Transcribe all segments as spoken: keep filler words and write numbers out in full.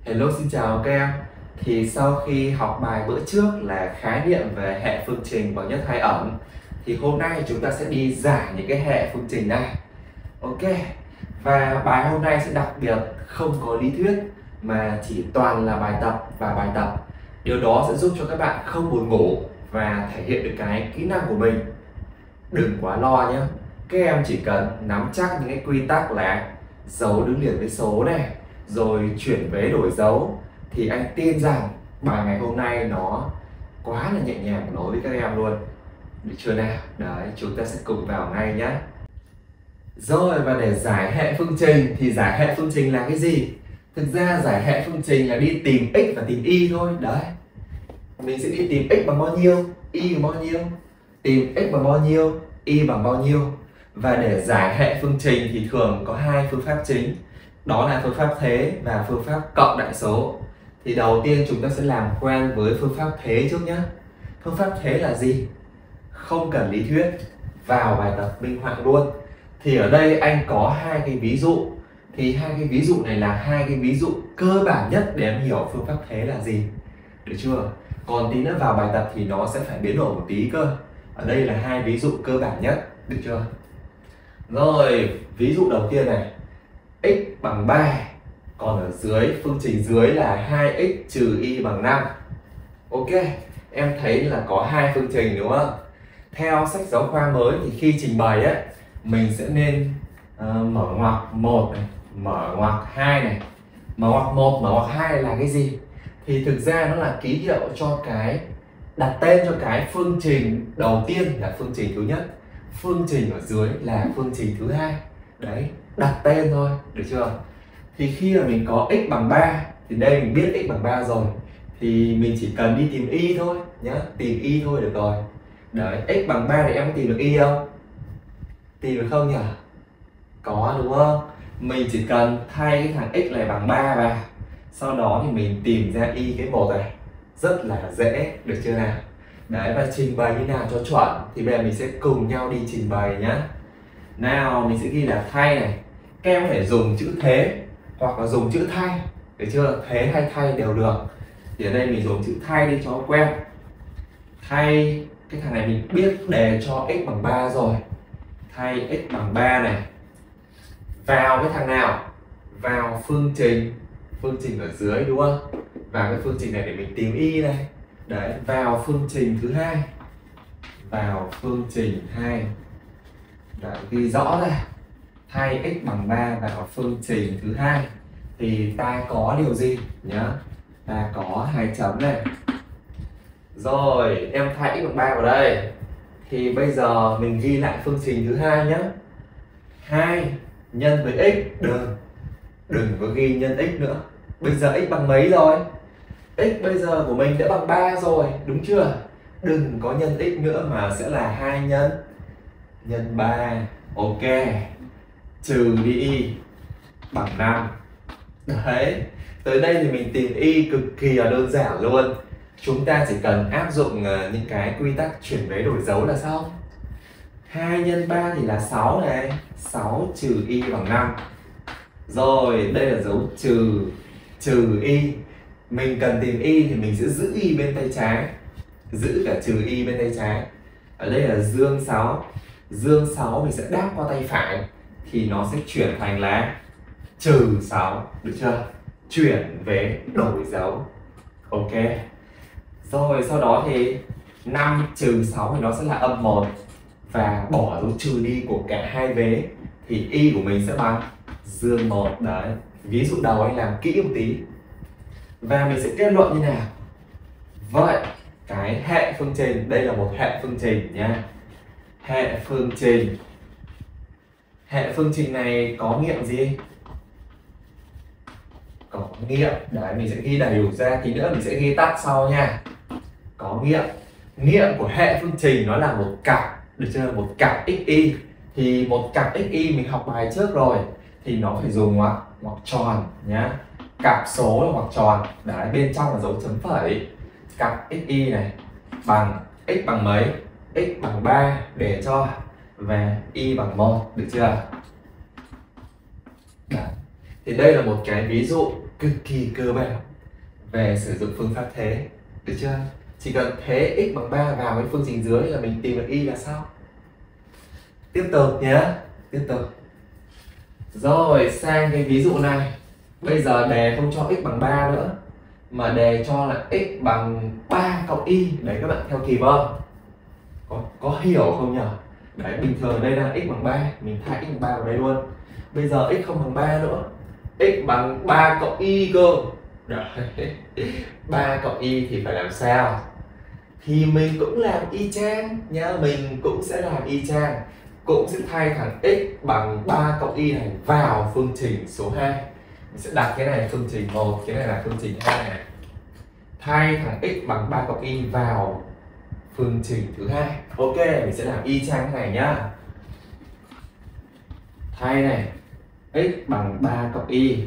Hello, xin chào các em. Thì sau khi học bài bữa trước là khái niệm về hệ phương trình bậc nhất hai ẩn, thì hôm nay chúng ta sẽ đi giải những cái hệ phương trình này. Ok. Và bài hôm nay sẽ đặc biệt không có lý thuyết mà chỉ toàn là bài tập và bài tập. Điều đó sẽ giúp cho các bạn không buồn ngủ và thể hiện được cái kỹ năng của mình. Đừng quá lo nhé. Các em chỉ cần nắm chắc những cái quy tắc là dấu đứng liền với số này, rồi chuyển vế đổi dấu, thì anh tin rằng bài ngày hôm nay nó quá là nhẹ nhàng đối với các em luôn. Được chưa nào? Đấy, chúng ta sẽ cùng vào ngay nhé. Rồi, và để giải hệ phương trình thì giải hệ phương trình là cái gì? Thực ra giải hệ phương trình là đi tìm x và tìm y thôi. Đấy, mình sẽ đi tìm x bằng bao nhiêu, y bằng bao nhiêu, tìm x bằng bao nhiêu, y bằng bao nhiêu. Và để giải hệ phương trình thì thường có hai phương pháp chính, đó là phương pháp thế và phương pháp cộng đại số. Thì đầu tiên chúng ta sẽ làm quen với phương pháp thế trước nhé. Phương pháp thế là gì? Không cần lý thuyết, vào bài tập minh họa luôn. Thì ở đây anh có hai cái ví dụ. Thì hai cái ví dụ này là hai cái ví dụ cơ bản nhất để em hiểu phương pháp thế là gì. Được chưa? Còn tí nữa vào bài tập thì nó sẽ phải biến đổi một tí cơ. Ở đây là hai ví dụ cơ bản nhất. Được chưa? Rồi, ví dụ đầu tiên này, x bằng ba, còn ở dưới phương trình dưới là hai x trừ y bằng năm. Ok, em thấy là có hai phương trình đúng không? Theo sách giáo khoa mới thì khi trình bày ấy, mình sẽ nên uh, mở ngoặc một này, mở ngoặc hai này. Mở ngoặc một, mở ngoặc hai là cái gì? Thì thực ra nó là ký hiệu cho cái, đặt tên cho cái phương trình đầu tiên là phương trình thứ nhất, phương trình ở dưới là phương trình thứ hai. Đấy, đặt tên thôi, được chưa? Thì khi mà mình có x bằng ba, thì đây mình biết x bằng ba rồi, thì mình chỉ cần đi tìm y thôi nhá, tìm y thôi được rồi. Đấy, x bằng ba thì em có tìm được y không? Tìm được không nhỉ? Có đúng không? Mình chỉ cần thay cái thằng x này bằng ba vào, sau đó thì mình tìm ra y cái một này, rất là dễ, được chưa nào? Đấy, và trình bày như nào cho chuẩn thì bây giờ mình sẽ cùng nhau đi trình bày nhá. Nào, mình sẽ ghi là thay này. Các em có thể dùng chữ thế hoặc là dùng chữ thay, được chưa? Thế hay thay đều được. Thì ở đây mình dùng chữ thay đi cho quen. Thay, cái thằng này mình biết đề cho x bằng ba rồi. Thay x bằng ba này. Vào cái thằng nào? Vào phương trình, phương trình ở dưới đúng không? Vào cái phương trình này để mình tìm y này. Đấy, vào phương trình thứ hai. Vào phương trình hai. Đấy, ghi rõ ra. Thay x bằng ba vào phương trình thứ hai thì ta có điều gì nhá? Ta có hai chấm này. Rồi, em thay x bằng ba vào đây. Thì bây giờ mình ghi lại phương trình thứ hai nhé. hai nhân với x, đừng đừng có ghi nhân x nữa. Bây giờ x bằng mấy rồi? X bây giờ của mình đã bằng ba rồi, đúng chưa? Đừng có nhân x nữa mà sẽ là hai nhân nhân ba. Ok. Trừ đi y bằng năm. Đấy. Tới đây thì mình tìm y cực kỳ là đơn giản luôn. Chúng ta chỉ cần áp dụng những cái quy tắc chuyển vế đổi dấu là xong. hai nhân ba thì là sáu này, sáu trừ y bằng năm. Rồi, đây là dấu trừ, trừ y. Mình cần tìm y thì mình sẽ giữ y bên tay trái, giữ cả trừ y bên tay trái. Ở đây là dương sáu, dương sáu mình sẽ đáp qua tay phải thì nó sẽ chuyển thành là trừ sáu, được chưa? Chuyển vế đổi dấu. Ok. Rồi sau đó thì năm trừ sáu thì nó sẽ là âm một, và bỏ dấu trừ đi của cả hai vế thì y của mình sẽ bằng dương một. Đấy, ví dụ đầu anh làm kỹ một tí. Và mình sẽ kết luận như nào? Vậy cái hệ phương trình, đây là một hệ phương trình nha. Hệ phương trình. Hệ phương trình này có nghiệm gì? Có nghiệm. Đấy, mình sẽ ghi đầy đủ ra, tí nữa mình sẽ ghi tắt sau nha. Có nghiệm. Nghiệm của hệ phương trình nó là một cặp, được chưa? Một cặp xy. Thì một cặp xy mình học bài trước rồi, thì nó phải dùng ngoặc ngoặc tròn nhá. Cặp số là ngoặc tròn, đấy, bên trong là dấu chấm phẩy. Cặp xy này bằng x bằng mấy? X bằng ba để cho, và y bằng một, được chưa? Đấy. Thì đây là một cái ví dụ cực kỳ cơ bản về sử dụng phương pháp thế, được chưa? Chỉ cần thế x bằng ba vào cái phương trình dưới là mình tìm được y là sao? Tiếp tục nhé, tiếp tục. Rồi sang cái ví dụ này. Bây giờ đề không cho x bằng ba nữa, mà đề cho là x bằng ba cộng y. Đấy các bạn theo kịp không? Có, có hiểu không nhỉ? Đấy, bình thường ở đây là x bằng ba, mình thay x bằng ba vào đây luôn. Bây giờ x không bằng ba nữa, x bằng ba cộng y cơ. Đấy. ba cộng y thì phải làm sao? Thì mình cũng làm y chang nhá, mình cũng sẽ làm y chang. Cũng sẽ thay thằng x bằng ba cộng y này vào phương trình số hai. Mình sẽ đặt cái này phương trình một, cái này là phương trình hai này. Thay thằng x bằng ba cộng y vào phương trình thứ hai. Ok, mình sẽ làm y chang cái này nhá. Thay này, x bằng ba cộng y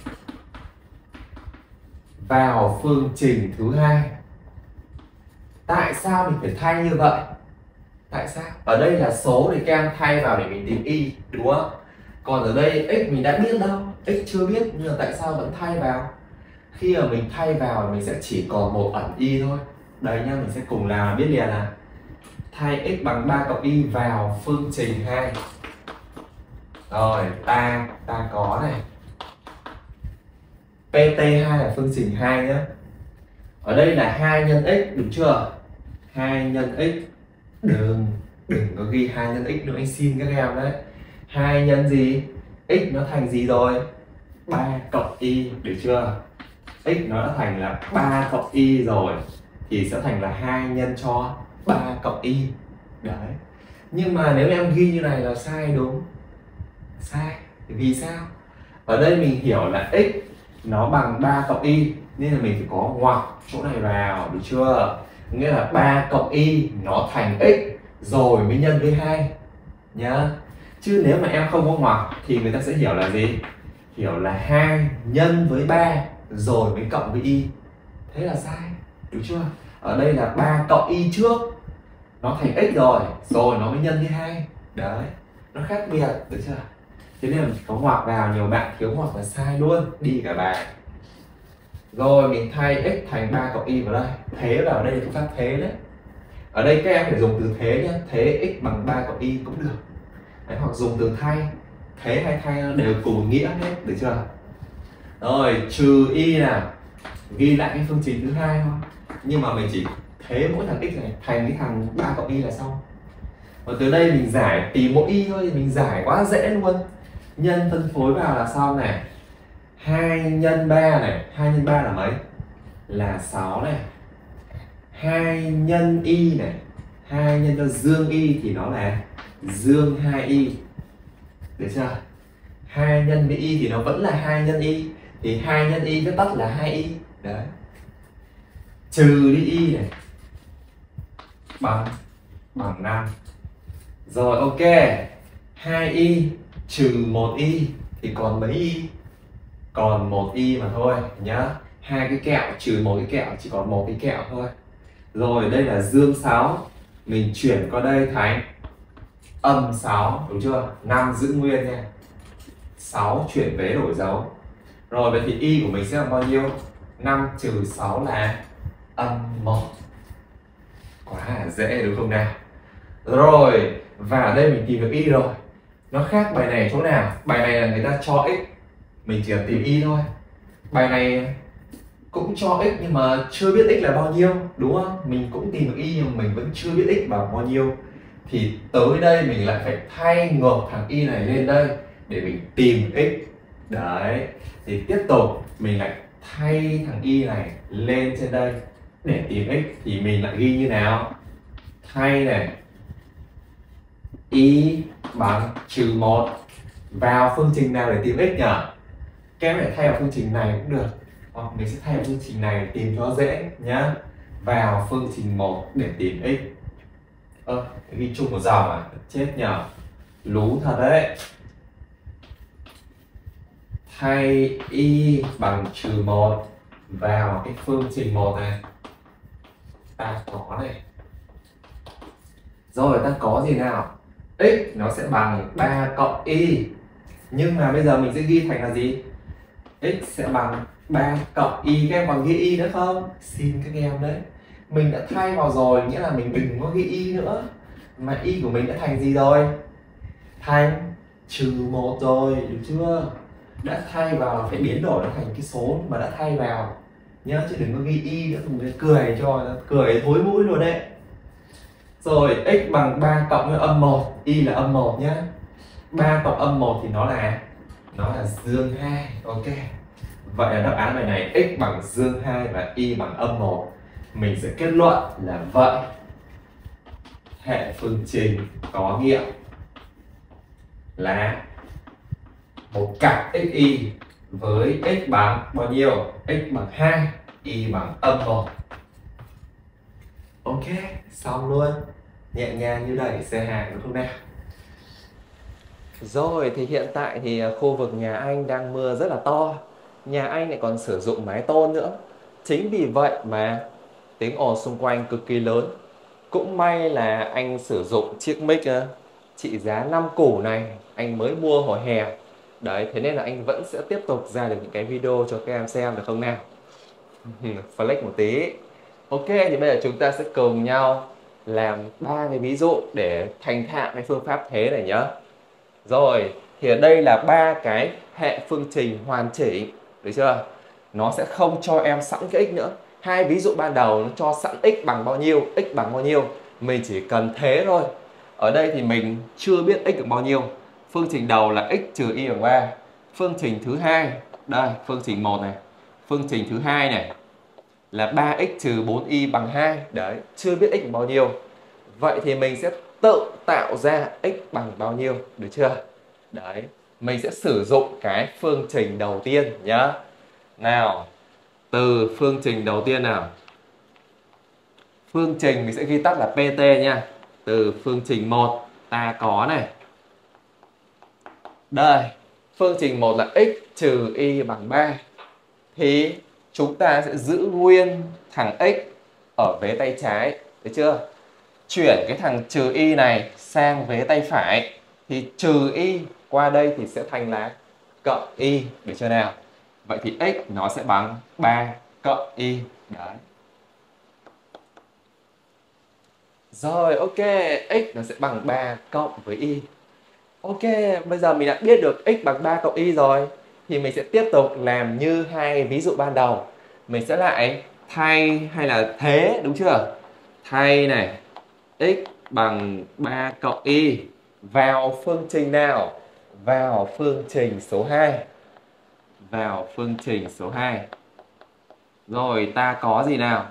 vào phương trình thứ hai. Tại sao mình phải thay như vậy? Tại sao? Ở đây là số thì các em thay vào để mình tìm y, đúng không? Còn ở đây x mình đã biết đâu, x chưa biết, nhưng mà tại sao vẫn thay vào? Khi mà mình thay vào mình sẽ chỉ còn một ẩn y thôi. Đây nhá, mình sẽ cùng làm biết liền là thay x bằng ba cộng y vào phương trình hai. Rồi, ta ta có này. pê tê hai là phương trình hai nhé. Ở đây là hai nhân x, đúng chưa? hai nhân x. Đừng đừng có ghi hai nhân x nữa, anh xin các em đấy. hai nhân gì? X nó thành gì rồi? ba cộng y, được chưa? X nó đã thành là ba cộng y rồi, thì sẽ thành là hai nhân cho ba cộng y. Đấy. Nhưng mà nếu em ghi như này là sai đúng. Sai. Vì sao? Ở đây mình hiểu là x nó bằng ba cộng y, nên là mình phải có ngoặc chỗ này vào, được chưa? Nghĩa là ba cộng y nó thành x rồi mới nhân với hai nhá. Chứ nếu mà em không có ngoặc thì người ta sẽ hiểu là gì? Hiểu là hai nhân với ba rồi mới cộng với y. Thế là sai, đúng chưa? Ở đây là ba cộng y trước, nó thành x rồi, rồi nó mới nhân với hai. Đấy, nó khác biệt, được chưa? Thế nên là có ngoặc vào, nhiều bạn thiếu ngoặc là sai luôn, đi cả bài. Rồi mình thay x thành ba cộng y vào đây. Thế vào đây là phương pháp thế đấy. Ở đây các em phải dùng từ thế nhé. Thế x bằng ba cộng y cũng được. Đấy, hoặc dùng từ thay. Thế hay thay đều cùng nghĩa hết, được chưa? Rồi trừ y nào. Ghi lại cái phương trình thứ hai thôi. Nhưng mà mình chỉ thế mỗi thằng x này thành cái thằng ba cộng y là xong. Và từ đây mình giải tìm mỗi y thôi, mình giải quá dễ luôn. Nhân phân phối vào là xong này. hai nhân ba này, hai nhân ba là mấy? Là sáu này. hai nhân y này, hai nhân cho dương y thì nó là dương hai y. Được chưa? hai nhân với y thì nó vẫn là hai nhân y, thì hai nhân y viết tắt là hai y. Đấy. Trừ đi y này bằng bằng năm. Rồi ok. hai y trừ một y thì còn mấy y? Còn một y mà thôi nhá. Hai cái kẹo trừ một cái kẹo chỉ còn một cái kẹo thôi. Rồi đây là dương sáu, mình chuyển qua đây thành âm sáu, đúng chưa? năm giữ nguyên nha. sáu chuyển vế đổi dấu. Rồi vậy thì y của mình sẽ là bao nhiêu? năm trừ sáu là âm một. Quá là dễ đúng không nào? Rồi, và ở đây mình tìm được y rồi. Nó khác bài này chỗ nào? Bài này là người ta cho x, mình chỉ cần tìm y thôi. Bài này cũng cho x nhưng mà chưa biết x là bao nhiêu, đúng không? Mình cũng tìm được y nhưng mà mình vẫn chưa biết x bằng bao nhiêu. Thì tới đây mình lại phải thay ngược thằng y này lên đây để mình tìm x. Đấy, thì tiếp tục mình lại thay thằng y này lên trên đây để tìm x. Thì mình lại ghi như nào? Thay này y bằng trừ một vào phương trình nào để tìm x nhỉ? Các em phải thay vào phương trình này cũng được, hoặc mình sẽ thay vào phương trình này tìm cho dễ nhá. Vào phương trình một để tìm x. Ơ, à, ghi chung một dòng à? Chết nhờ, lú thật đấy. Thay y bằng trừ một vào cái phương trình một này. Ta có này. Rồi ta có gì nào? X nó sẽ bằng ba cộng y. Nhưng mà bây giờ mình sẽ ghi thành là gì? x sẽ bằng ba cộng y. Các em còn ghi y nữa không? Xin các em đấy. Mình đã thay vào rồi, nghĩa là mình đừng có ghi y nữa. Mà y của mình đã thành gì rồi? Thành trừ một rồi, được chưa? Đã thay vào là phải biến đổi nó thành cái số mà đã thay vào nhớ, chứ đừng có ghi y nữa, mình cười cho cười thối mũi luôn đấy. Rồi x bằng ba cộng với âm một, y là âm một nhá. ba cộng âm một thì nó là nó là dương hai. Ok. Vậy là đáp án bài này x bằng dương hai và y bằng âm một. Mình sẽ kết luận là vậy hệ phương trình có nghiệm là một cặp xy với x bằng bao nhiêu? X bằng hai, y bằng âm một. Ok, xong luôn. Nhẹ nhàng như đẩy xe hàng đúng không nào? Rồi thì hiện tại thì khu vực nhà anh đang mưa rất là to. Nhà anh lại còn sử dụng mái tôn nữa. Chính vì vậy mà tiếng ồn xung quanh cực kỳ lớn. Cũng may là anh sử dụng chiếc mic trị giá năm củ này, anh mới mua hồi hè. Đấy, thế nên là anh vẫn sẽ tiếp tục ra được những cái video cho các em xem, được không nào? Flex một tí. Ok, thì bây giờ chúng ta sẽ cùng nhau làm ba cái ví dụ để thành thạo cái phương pháp thế này nhá. Rồi, thì ở đây là ba cái hệ phương trình hoàn chỉnh, được chưa? Nó sẽ không cho em sẵn cái x nữa. Hai ví dụ ban đầu nó cho sẵn x bằng bao nhiêu, x bằng bao nhiêu. Mình chỉ cần thế thôi. Ở đây thì mình chưa biết x được bao nhiêu. Phương trình đầu là x trừ y bằng ba. Phương trình thứ hai, đây, phương trình một này. Phương trình thứ hai này là ba x trừ bốn y bằng hai. Đấy, chưa biết x bằng bao nhiêu. Vậy thì mình sẽ tự tạo ra x bằng bao nhiêu, được chưa? Đấy, mình sẽ sử dụng cái phương trình đầu tiên nhá. Nào, từ phương trình đầu tiên nào. Phương trình mình sẽ ghi tắt là pê tê nha. Từ phương trình một ta có này. Đây, phương trình một là x trừ y bằng ba. Thì chúng ta sẽ giữ nguyên thằng x ở vế tay trái, được chưa? Chuyển cái thằng trừ y này sang vế tay phải thì trừ y qua đây thì sẽ thành là cộng y, được chưa nào? Vậy thì x nó sẽ bằng ba cộng y. Đấy. Rồi, ok, x nó sẽ bằng ba cộng với y. Ok, bây giờ mình đã biết được x bằng ba cộng y rồi. Thì mình sẽ tiếp tục làm như hai ví dụ ban đầu. Mình sẽ lại thay hay là thế, đúng chưa? Thay này, x bằng ba cộng y vào phương trình nào? Vào phương trình số hai. Vào phương trình số hai. Rồi ta có gì nào?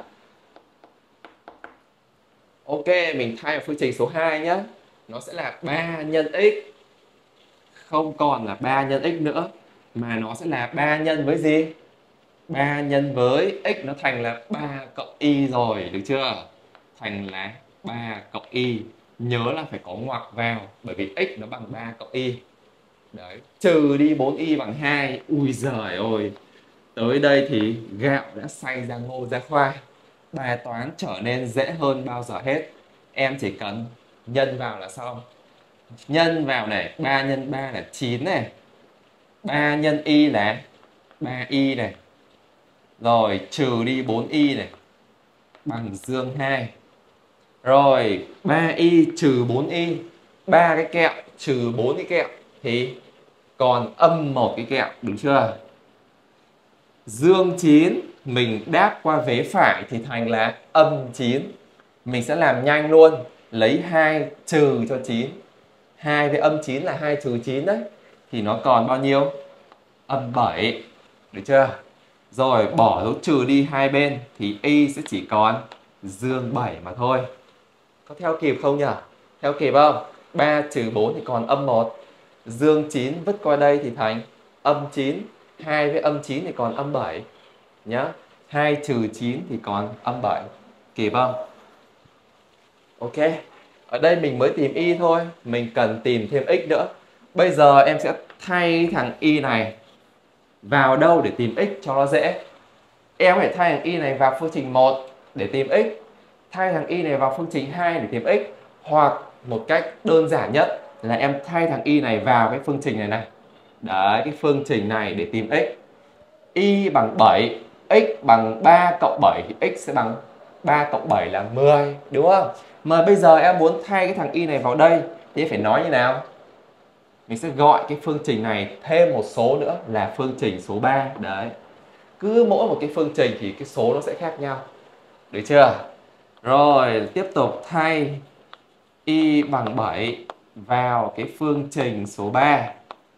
Ok, mình thay vào phương trình số hai nhé. Nó sẽ là ba nhân x. Không còn là ba nhân x nữa, mà nó sẽ là ba nhân với gì? ba nhân với x nó thành là ba cộng y rồi, được chưa? Thành là ba cộng y. Nhớ là phải có ngoặc vào, bởi vì x nó bằng ba cộng y. Đấy, trừ đi bốn y bằng hai. Ui giời ơi. Tới đây thì gạo đã xay ra ngô ra khoai. Bài toán trở nên dễ hơn bao giờ hết. Em chỉ cần nhân vào là xong. Nhân vào này, ba nhân ba là chín này. ba nhân y là ba y này. Rồi trừ đi bốn y này bằng dương hai. Rồi ba y trừ bốn y, ba cái kẹo trừ bốn cái kẹo thì còn âm một cái kẹo, đúng chưa? Dương chín mình đáp qua vế phải thì thành là âm chín. Mình sẽ làm nhanh luôn, lấy hai trừ cho chín. hai với âm chín là hai trừ chín đấy. Thì nó còn bao nhiêu? Âm bảy, được chưa? Rồi bỏ dấu trừ đi hai bên thì y sẽ chỉ còn dương bảy mà thôi. Có theo kịp không nhỉ? Theo kịp không? ba trừ bốn thì còn âm một. Dương chín vứt qua đây thì thành âm chín. hai với âm chín thì còn âm bảy nhá. hai trừ chín thì còn âm bảy. Kịp không? Ok. Ở đây mình mới tìm y thôi, mình cần tìm thêm x nữa. Bây giờ em sẽ thay thằng y này vào đâu để tìm x cho nó dễ. Em phải thay thằng y này vào phương trình một để tìm x, thay thằng y này vào phương trình hai để tìm x, hoặc một cách đơn giản nhất là em thay thằng y này vào cái phương trình này này. Đấy, cái phương trình này để tìm x. Y bằng bảy, x bằng ba cộng bảy thì x sẽ bằng ba cộng bảy là mười, đúng không? Mà bây giờ em muốn thay cái thằng y này vào đây thì phải nói như nào? Mình sẽ gọi cái phương trình này thêm một số nữa là phương trình số ba. Đấy. Cứ mỗi một cái phương trình thì cái số nó sẽ khác nhau. Được chưa? Rồi, tiếp tục thay y bằng bảy vào cái phương trình số ba.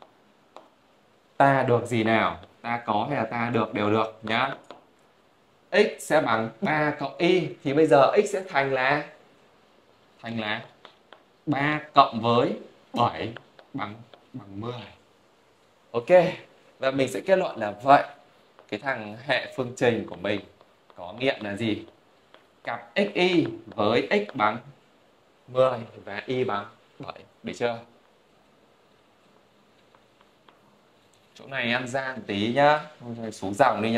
Ta được gì nào? Ta có hay là ta được đều được nhá. X sẽ bằng ba cộng y thì bây giờ x sẽ thành là thành là ba cộng với bảy bằng bằng mười. Ok. Và mình sẽ kết luận là vậy. Cái thằng hệ phương trình của mình có nghiệm là gì? Cặp xy với x bằng mười và y bằng bảy. Được chưa? Chỗ này ăn gian tí nhá. Xuống dòng đi nhỉ.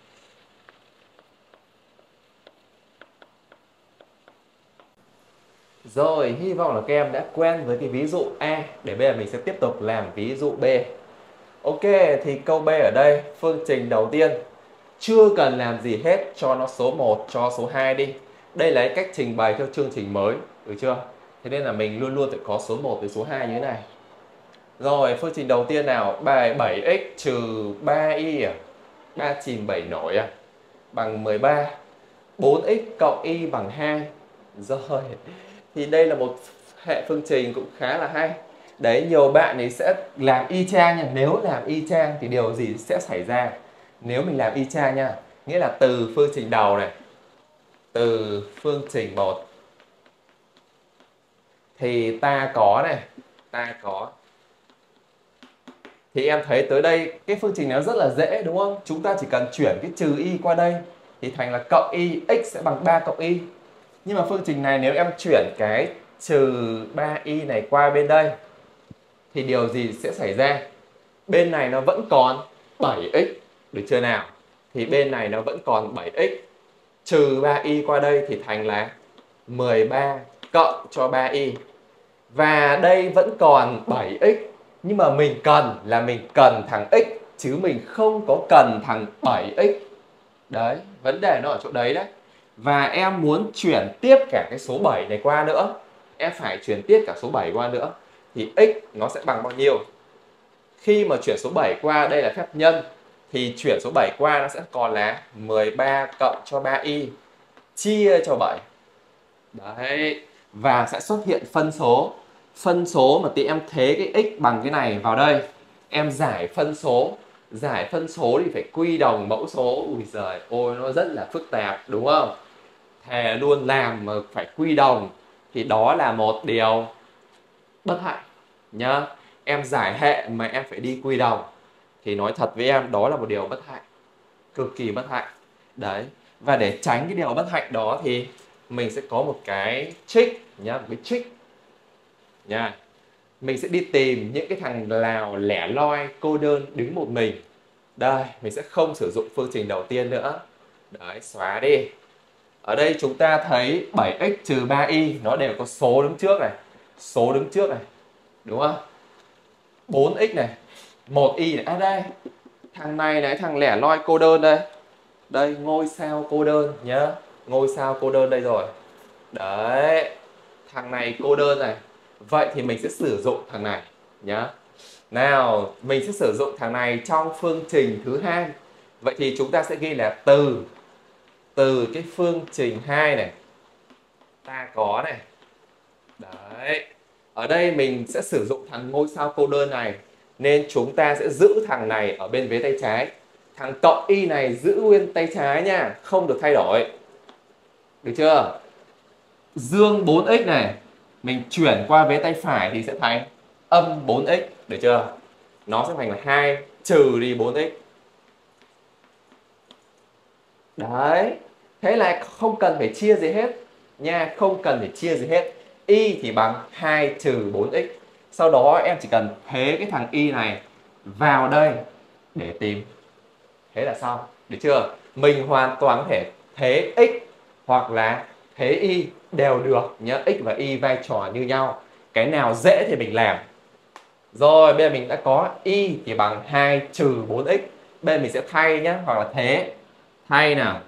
Rồi, hy vọng là các em đã quen với cái ví dụ A. Để bây giờ mình sẽ tiếp tục làm ví dụ B. Ok, thì câu B ở đây, phương trình đầu tiên chưa cần làm gì hết, cho nó số một, cho số hai đi. Đây là cách trình bày theo chương trình mới, được chưa? Thế nên là mình luôn luôn phải có số một với số hai như thế này. Rồi, phương trình đầu tiên nào, bài bảy x trừ ba y à? ba chìm bảy nổi à? Bằng mười ba. bốn x cộng y bằng hai. Rồi, thì đây là một hệ phương trình cũng khá là hay. Đấy, nhiều bạn ấy sẽ làm y chang nha. Nếu làm y chang thì điều gì sẽ xảy ra? Nếu mình làm y chang nha, nghĩa là từ phương trình đầu này, từ phương trình một thì ta có này, ta có. Thì em thấy tới đây cái phương trình nó rất là dễ đúng không? Chúng ta chỉ cần chuyển cái trừ y qua đây thì thành là cộng y, x sẽ bằng ba cộng y. Nhưng mà phương trình này nếu em chuyển cái trừ ba y này qua bên đây thì điều gì sẽ xảy ra? Bên này nó vẫn còn bảy x, được chưa nào? Thì bên này nó vẫn còn bảy x. Trừ ba y qua đây thì thành là mười ba cộng cho ba y. Và đây vẫn còn bảy x. Nhưng mà mình cần là mình cần thằng x chứ mình không có cần thằng bảy x. Đấy, vấn đề nó ở chỗ đấy đấy. Và em muốn chuyển tiếp cả cái số bảy này qua nữa. Em phải chuyển tiếp cả số bảy qua nữa. Thì x nó sẽ bằng bao nhiêu? Khi mà chuyển số bảy qua, đây là phép nhân, thì chuyển số bảy qua nó sẽ còn là mười ba cộng cho ba y chia cho bảy. Đấy. Và sẽ xuất hiện phân số. Phân số mà tí em thế cái x bằng cái này vào đây. Em giải phân số. Giải phân số thì phải quy đồng mẫu số. Ui giời ôi, nó rất là phức tạp đúng không? Thề luôn, làm mà phải quy đồng thì đó là một điều bất hạnh nhá. Em giải hệ mà em phải đi quy đồng thì nói thật với em đó là một điều bất hạnh, cực kỳ bất hạnh. Đấy. Và để tránh cái điều bất hạnh đó thì mình sẽ có một cái trick nhá, một cái trick nha. Mình sẽ đi tìm những cái thằng nào lẻ loi, cô đơn, đứng một mình. Đây, mình sẽ không sử dụng phương trình đầu tiên nữa. Đấy, xóa đi. Ở đây chúng ta thấy bảy x trừ ba y nó đều có số đứng trước này, số đứng trước này, đúng không? bốn x này, một y này, à đây, thằng này này, thằng lẻ loi cô đơn đây. Đây, ngôi sao cô đơn nhá, ngôi sao cô đơn đây rồi. Đấy, thằng này cô đơn này. Vậy thì mình sẽ sử dụng thằng này nhá. Nào, mình sẽ sử dụng thằng này trong phương trình thứ hai. Vậy thì chúng ta sẽ ghi là từ từ cái phương trình hai này ta có này. Đấy. Ở đây mình sẽ sử dụng thằng ngôi sao cô đơn này nên chúng ta sẽ giữ thằng này ở bên vế tay trái. Thằng cộng y này giữ nguyên tay trái nha, không được thay đổi. Được chưa? Dương bốn x này mình chuyển qua vế tay phải thì sẽ thành âm bốn x, được chưa? Nó sẽ thành là hai trừ đi bốn x. Đấy. Thế là không cần phải chia gì hết nha, không cần phải chia gì hết. Y thì bằng hai trừ bốn x. Sau đó em chỉ cần thế cái thằng y này vào đây để tìm. Thế là xong, được chưa? Mình hoàn toàn có thể thế x hoặc là thế y đều được nhớ, x và y vai trò như nhau. Cái nào dễ thì mình làm. Rồi bây giờ mình đã có y thì bằng hai trừ bốn x. Bên mình sẽ thay nhé, hoặc là thế. Thay nào.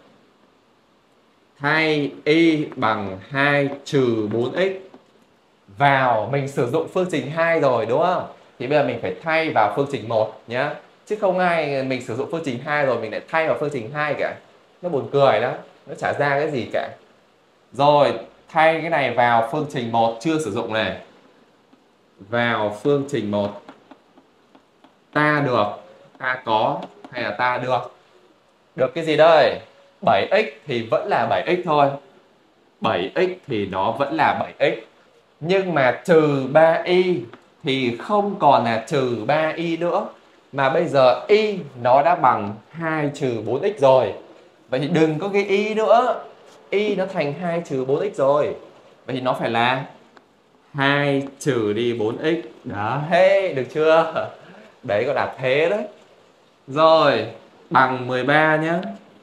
Thay y bằng hai trừ bốn x vào, mình sử dụng phương trình hai rồi đúng không? Thì bây giờ mình phải thay vào phương trình một nhá. Chứ không ai mình sử dụng phương trình hai rồi mình lại thay vào phương trình hai cả. Nó buồn cười đó, nó chả ra cái gì cả. Rồi, thay cái này vào phương trình một chưa sử dụng này. Vào phương trình một. Ta được, ta có hay là ta được? Được cái gì đây? bảy x thì vẫn là bảy x thôi. bảy x thì nó vẫn là bảy x. Nhưng mà trừ ba y thì không còn là trừ ba y nữa. Mà bây giờ y nó đã bằng hai trừ bốn x rồi. Vậy thì đừng có ghi y nữa. Y nó thành hai trừ bốn x rồi. Vậy thì nó phải là hai trừ đi bốn x. Đó, hey, được chưa? Đấy gọi là thế đấy. Rồi, bằng mười ba nhá.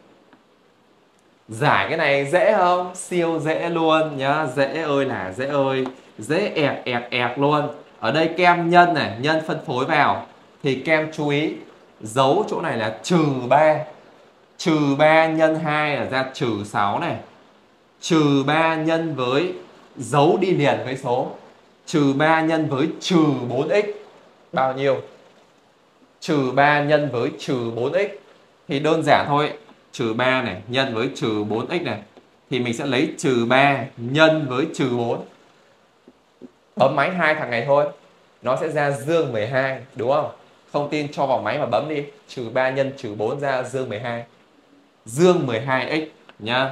Giải cái này dễ không? Siêu dễ luôn nhá. Dễ ơi là dễ ơi. Dễ ẹt ẹt ẹt luôn. Ở đây kem nhân này, nhân phân phối vào. Thì kem chú ý, dấu chỗ này là trừ ba. Trừ ba nhân hai là ra trừ sáu này. Trừ ba nhân với, dấu đi liền với số. Trừ ba nhân với trừ bốn x. Bao nhiêu? Trừ ba nhân với trừ bốn x. Thì đơn giản thôi. Trừ ba này nhân với trừ bốn x này. Thì mình sẽ lấy trừ ba nhân với trừ bốn. Bấm máy hai thằng này thôi. Nó sẽ ra dương mười hai, đúng không? Không tin cho vào máy mà bấm đi. Trừ ba nhân trừ bốn ra dương mười hai. Dương mười hai x nhá.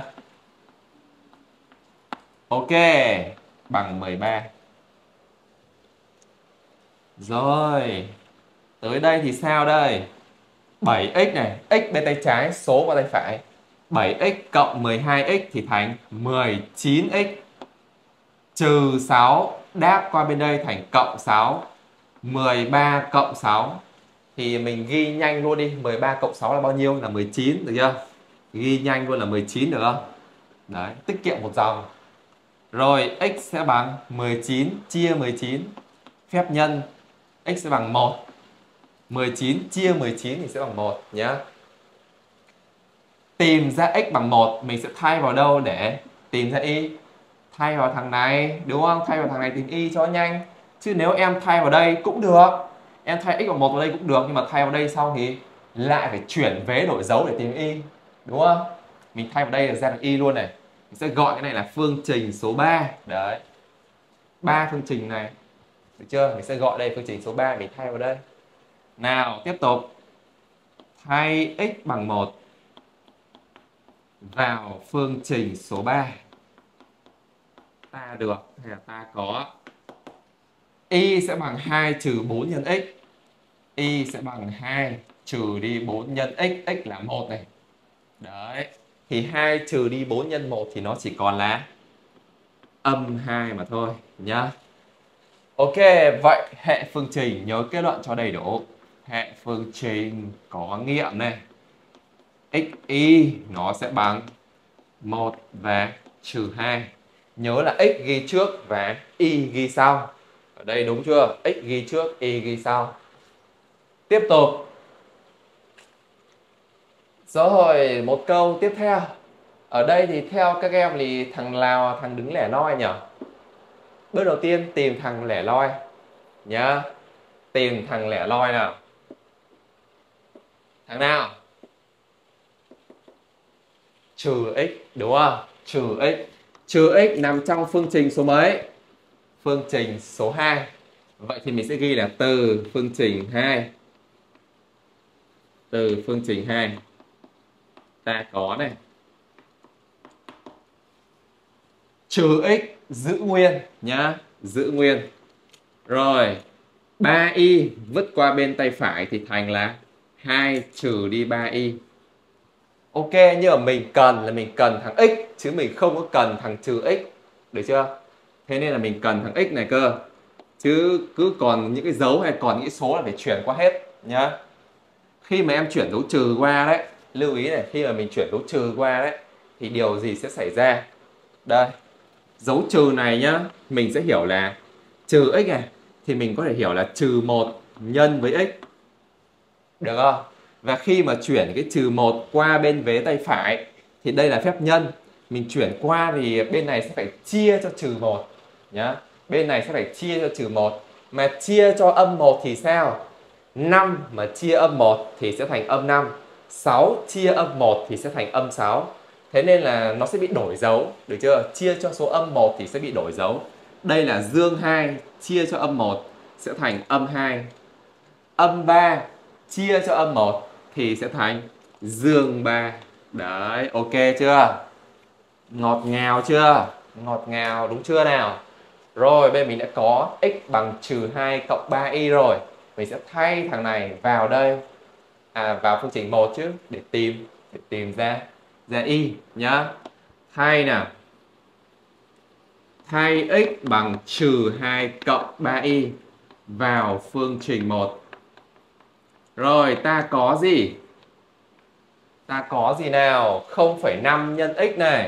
Ok, bằng mười ba. Rồi, tới đây thì sao đây? bảy x này, x bên tay trái, số qua tay phải. bảy x cộng mười hai x thì thành mười chín x. Trừ sáu, đáp qua bên đây thành cộng sáu. mười ba cộng sáu. Thì mình ghi nhanh luôn đi. mười ba cộng sáu là bao nhiêu? Là mười chín, được chưa? Ghi nhanh luôn là mười chín được không? Đấy, tiết kiệm một dòng. Rồi, x sẽ bằng mười chín chia mười chín. Phép nhân, x sẽ bằng một. mười chín chia mười chín thì sẽ bằng một nhé. Tìm ra x bằng một, mình sẽ thay vào đâu để tìm ra y? Thay vào thằng này, đúng không? Thay vào thằng này tìm y cho nhanh. Chứ nếu em thay vào đây cũng được. Em thay x bằng một vào đây cũng được. Nhưng mà thay vào đây xong thì lại phải chuyển vế đổi dấu để tìm y. Đúng không? Mình thay vào đây là ra được y luôn này. Mình sẽ gọi cái này là phương trình số ba. Đấy. ba phương trình này. Được chưa? Mình sẽ gọi đây phương trình số ba. Mình thay vào đây. Nào, tiếp tục. Thay x bằng một vào phương trình số ba. Ta được hay là ta có? Y sẽ bằng hai trừ bốn nhân x. Y sẽ bằng hai trừ đi bốn nhân x. X là một này. Đấy. Thì hai trừ đi bốn nhân một thì nó chỉ còn là âm hai mà thôi nhá. Ok, vậy hệ phương trình nhớ kết luận cho đầy đủ. Hệ phương trình có nghiệm này. Xy nó sẽ bằng một và trừ hai. Nhớ là x ghi trước và y ghi sau. Ở đây đúng chưa? X ghi trước, y ghi sau. Tiếp tục. Rồi, một câu tiếp theo. Ở đây thì theo các em thì thằng nào là thằng đứng lẻ loi nhỉ? Bước đầu tiên tìm thằng lẻ loi nhá. Tìm thằng lẻ loi nào. Thằng nào? Trừ x, đúng không? Trừ x. Trừ x nằm trong phương trình số mấy? Phương trình số hai. Vậy thì mình sẽ ghi là từ phương trình hai. Từ phương trình hai. Ta có này. Trừ x giữ nguyên nhá. Giữ nguyên. Rồi. ba y vứt qua bên tay phải thì thành là hai trừ đi ba y. Ok, nhưng mà mình cần là mình cần thằng x chứ mình không có cần thằng trừ x. Được chưa? Thế nên là mình cần thằng x này cơ. Chứ cứ còn những cái dấu hay còn những cái số là phải chuyển qua hết nhá. Khi mà em chuyển dấu trừ qua đấy, lưu ý này, khi mà mình chuyển dấu trừ qua đấy thì điều gì sẽ xảy ra? Đây. Dấu trừ này nhá, mình sẽ hiểu là trừ x này thì mình có thể hiểu là trừ một nhân với x. Được không? Và khi mà chuyển cái trừ một qua bên vế tay phải thì đây là phép nhân. Mình chuyển qua thì bên này sẽ phải chia cho trừ một nhá. Bên này sẽ phải chia cho trừ một. Mà chia cho âm một thì sao? năm mà chia âm một thì sẽ thành âm năm. sáu chia âm một thì sẽ thành âm sáu. Thế nên là nó sẽ bị đổi dấu, được chưa? Chia cho số âm một thì sẽ bị đổi dấu. Đây là dương hai chia cho âm một sẽ thành âm hai. Âm ba chia cho âm một thì sẽ thành dương ba. Đấy, ok chưa? Ngọt ngào chưa? Ngọt ngào đúng chưa nào? Rồi, bây giờ mình đã có x bằng trừ hai cộng ba y rồi. Mình sẽ thay thằng này vào đây. À, vào phương trình một chứ. Để tìm để tìm ra ra y nhá. Thay nào. Thay x bằng trừ hai cộng ba y vào phương trình một. Rồi, ta có gì? Ta có gì nào? không phẩy năm nhân x này.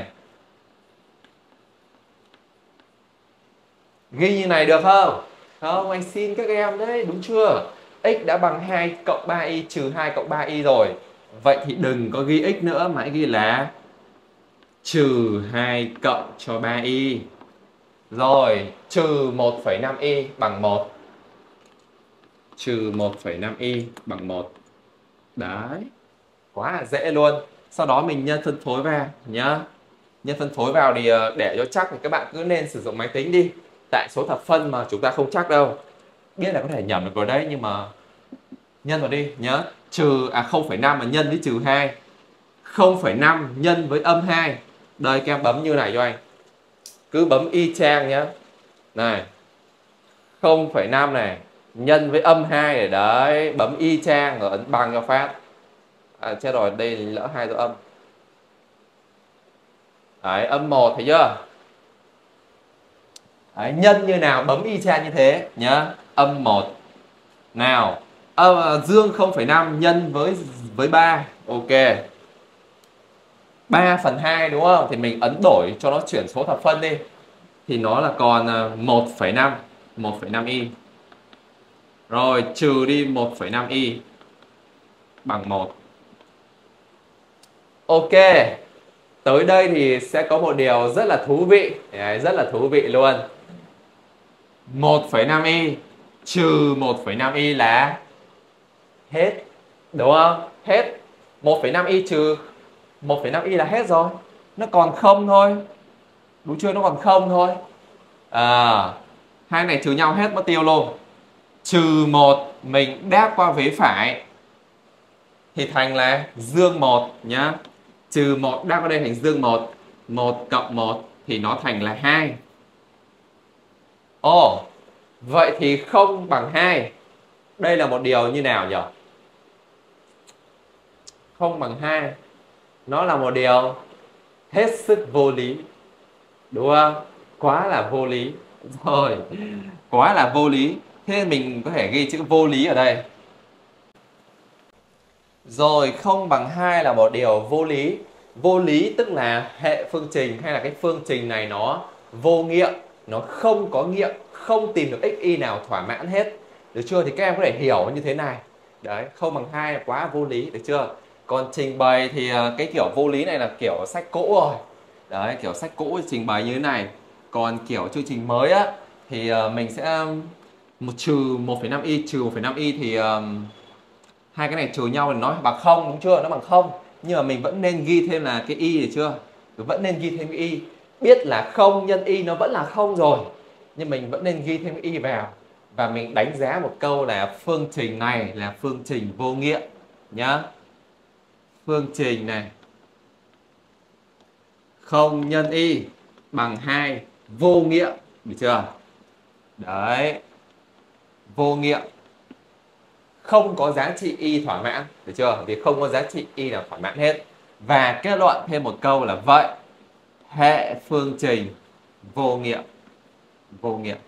Ghi như này được không? Không, anh xin các em đấy, đúng chưa? X đã bằng hai cộng ba y trừ hai cộng ba y rồi. Vậy thì đừng có ghi x nữa mà hãy ghi là trừ hai cộng cho ba y. Rồi, trừ một phẩy năm y bằng một. Trừ một phẩy năm y bằng một. Đấy. Quá là dễ luôn. Sau đó mình nhân phân phối vào nhá. Nhân phân phối vào thì để cho chắc thì các bạn cứ nên sử dụng máy tính đi. Tại số thập phân mà chúng ta không chắc đâu. Biết là có thể nhầm được vào đấy nhưng mà nhân vào đi nhớ. Trừ à không phẩy năm mà nhân với trừ hai. không phẩy năm nhân với âm hai. Đây các em bấm như này cho anh. Cứ bấm y chang nhá. Này. không phẩy năm này nhân với âm hai này đấy, bấm y chang rồi ấn bằng cho phát. À chết rồi, đây lỡ hai dấu âm. Đấy, âm một thấy chưa? Đấy, nhân như nào bấm y chang như thế nhá. Âm một. Nào, âm dương không phẩy năm nhân với với ba. Ok. ba phần hai đúng không? Thì mình ấn đổi cho nó chuyển số thập phân đi. Thì nó là còn một phẩy năm. một phẩy năm y. Rồi trừ đi một phẩy năm y bằng một. Ok. Tới đây thì sẽ có một điều rất là thú vị. Đấy, rất là thú vị luôn. một phẩy năm y trừ một phẩy năm y là hết. Đúng không? Hết. một phẩy năm y trừ một phẩy năm y là hết rồi. Nó còn không thôi. Đúng chưa? Nó còn không thôi. À, hai này trừ nhau hết mất tiêu luôn. Trừ một mình đáp qua vế phải thì thành là dương một nhá. Trừ một đáp qua đây thành dương một. một cộng một thì nó thành là hai. Ồ, vậy thì không bằng hai. Đây là một điều như nào nhỉ? Không bằng hai. Nó là một điều hết sức vô lý. Đúng không? Quá là vô lý. Rồi, quá là vô lý. Thế nên mình có thể ghi chữ vô lý ở đây. Rồi, không bằng hai là một điều vô lý. Vô lý tức là hệ phương trình hay là cái phương trình này nó vô nghiệm. Nó không có nghiệm, không tìm được x, y nào thỏa mãn hết. Được chưa? Thì các em có thể hiểu như thế này. Đấy, không bằng hai là quá vô lý, được chưa? Còn trình bày thì cái kiểu vô lý này là kiểu sách cũ rồi. Đấy, kiểu sách cũ trình bày như thế này. Còn kiểu chương trình mới á thì mình sẽ một trừ một phẩy năm y trừ một phẩy năm y thì um, hai cái này trừ nhau thì nó bằng không, đúng chưa? Nó bằng không. Nhưng mà mình vẫn nên ghi thêm là cái y, được chưa? Vẫn nên ghi thêm cái y. Biết là không nhân y nó vẫn là không rồi, nhưng mình vẫn nên ghi thêm cái y vào. Và mình đánh giá một câu là phương trình này là phương trình vô nghiệm nhá. Phương trình này không nhân y bằng hai vô nghiệm, được chưa? Đấy. Vô nghiệm. Không có giá trị y thỏa mãn, được chưa? Vì không có giá trị y nào thỏa mãn hết. Và kết luận thêm một câu là vậy hệ phương trình vô nghiệm. Vô nghiệm.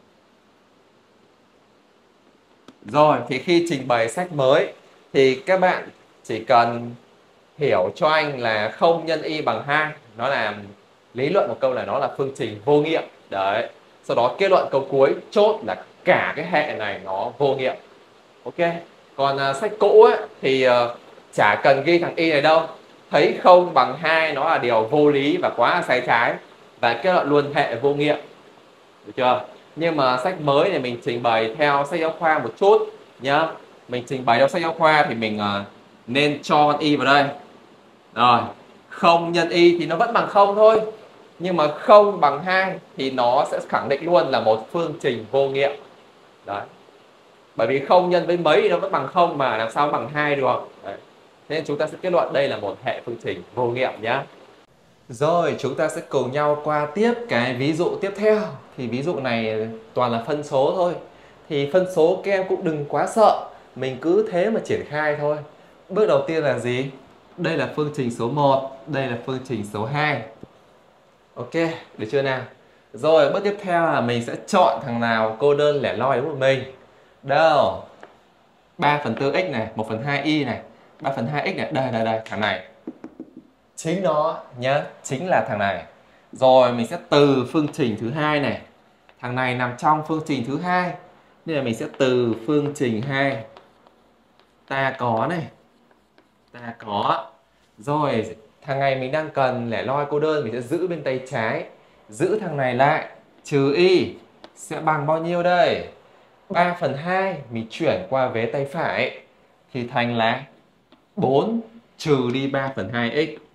Rồi, thì khi trình bày sách mới thì các bạn chỉ cần hiểu cho anh là không nhân y bằng hai. Nó là lý luận một câu là nó là phương trình vô nghiệm. Đấy. Sau đó kết luận câu cuối chốt là cả cái hệ này nó vô nghiệm. Ok. Còn uh, sách cũ ấy, thì uh, chả cần ghi thằng y này đâu. Thấy không bằng hai nó là điều vô lý và quá là sai trái, và kết luận luôn hệ vô nghiệm. Được chưa? Nhưng mà sách mới này mình trình bày theo sách giáo khoa một chút nhá. Mình trình bày theo sách giáo khoa thì mình uh, nên cho con y vào đây. Rồi, không nhân y thì nó vẫn bằng không thôi. Nhưng mà không bằng hai thì nó sẽ khẳng định luôn là một phương trình vô nghiệm. Đấy. Bởi vì không nhân với mấy nó vẫn bằng không mà, làm sao bằng hai được. Đấy. Thế nên chúng ta sẽ kết luận đây là một hệ phương trình vô nghiệm nhá. Rồi, chúng ta sẽ cùng nhau qua tiếp cái ví dụ tiếp theo. Thì ví dụ này toàn là phân số thôi. Thì phân số các em cũng đừng quá sợ, mình cứ thế mà triển khai thôi. Bước đầu tiên là gì? Đây là phương trình số một, đây là phương trình số hai. Ok, được chưa nào? Rồi, bước tiếp theo là mình sẽ chọn thằng nào cô đơn lẻ loi đúng của mình. Đâu? ba phần tư x này, một phần hai y này, ba phần hai x này, đây đây đây, thằng này. Chính nó nhá, chính là thằng này. Rồi mình sẽ từ phương trình thứ hai này. Thằng này nằm trong phương trình thứ hai. Nên là mình sẽ từ phương trình hai. Ta có này. Ta có. Rồi thằng này mình đang cần lẻ loi cô đơn, mình sẽ giữ bên tay trái. Giữ thằng này lại. Trừ y sẽ bằng bao nhiêu đây? ba phần hai mình chuyển qua vế tay phải thì thành là bốn trừ đi ba phần hai x.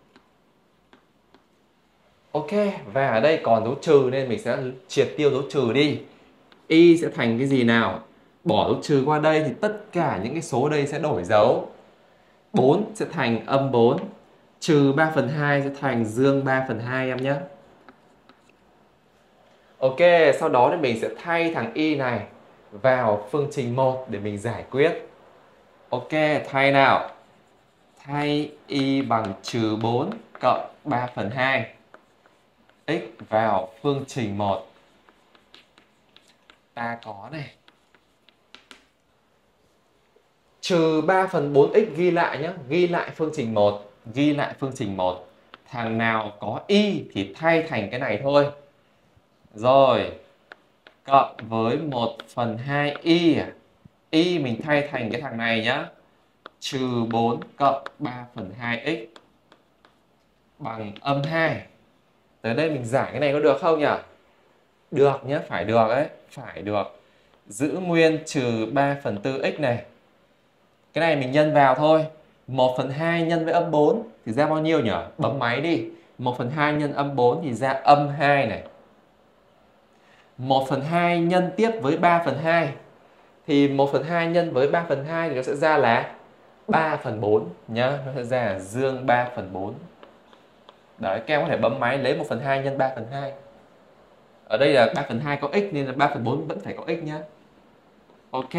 Ok, và ở đây còn dấu trừ nên mình sẽ triệt tiêu dấu trừ đi. Y sẽ thành cái gì nào? Bỏ dấu trừ qua đây thì tất cả những cái số đây sẽ đổi dấu. bốn sẽ thành âm bốn, trừ ba phần hai sẽ thành dương ba phần hai em nhé. Ok, sau đó thì mình sẽ thay thằng y này vào phương trình một để mình giải quyết. Ok, thay nào. Thay y bằng trừ bốn cộng ba phần hai x vào phương trình một. Ta có này. Trừ ba phần bốn x ghi lại nhé. Ghi lại phương trình một. Ghi lại phương trình một. Thằng nào có y thì thay thành cái này thôi. Rồi. Cộng với một phần hai y. Y mình thay thành cái thằng này nhé. Trừ bốn cộng ba phần hai x bằng âm hai. Tới đây mình giải cái này có được không nhỉ? Được nhé, phải được đấy. Phải được. Giữ nguyên trừ ba phần tư x này. Cái này mình nhân vào thôi. một phần hai nhân với âm bốn thì ra bao nhiêu nhỉ? Bấm máy đi. một phần hai nhân âm bốn thì ra âm hai này. một phần hai nhân tiếp với ba phần hai. Thì một phần hai nhân với ba phần hai thì nó sẽ ra là ba phần bốn nhá. Nó sẽ ra là dương ba phần bốn. Đấy, các em có thể bấm máy lấy một phần hai nhân ba phần hai. Ở đây là ba phần hai có x nên là ba phần bốn vẫn phải có x nhá. Ok.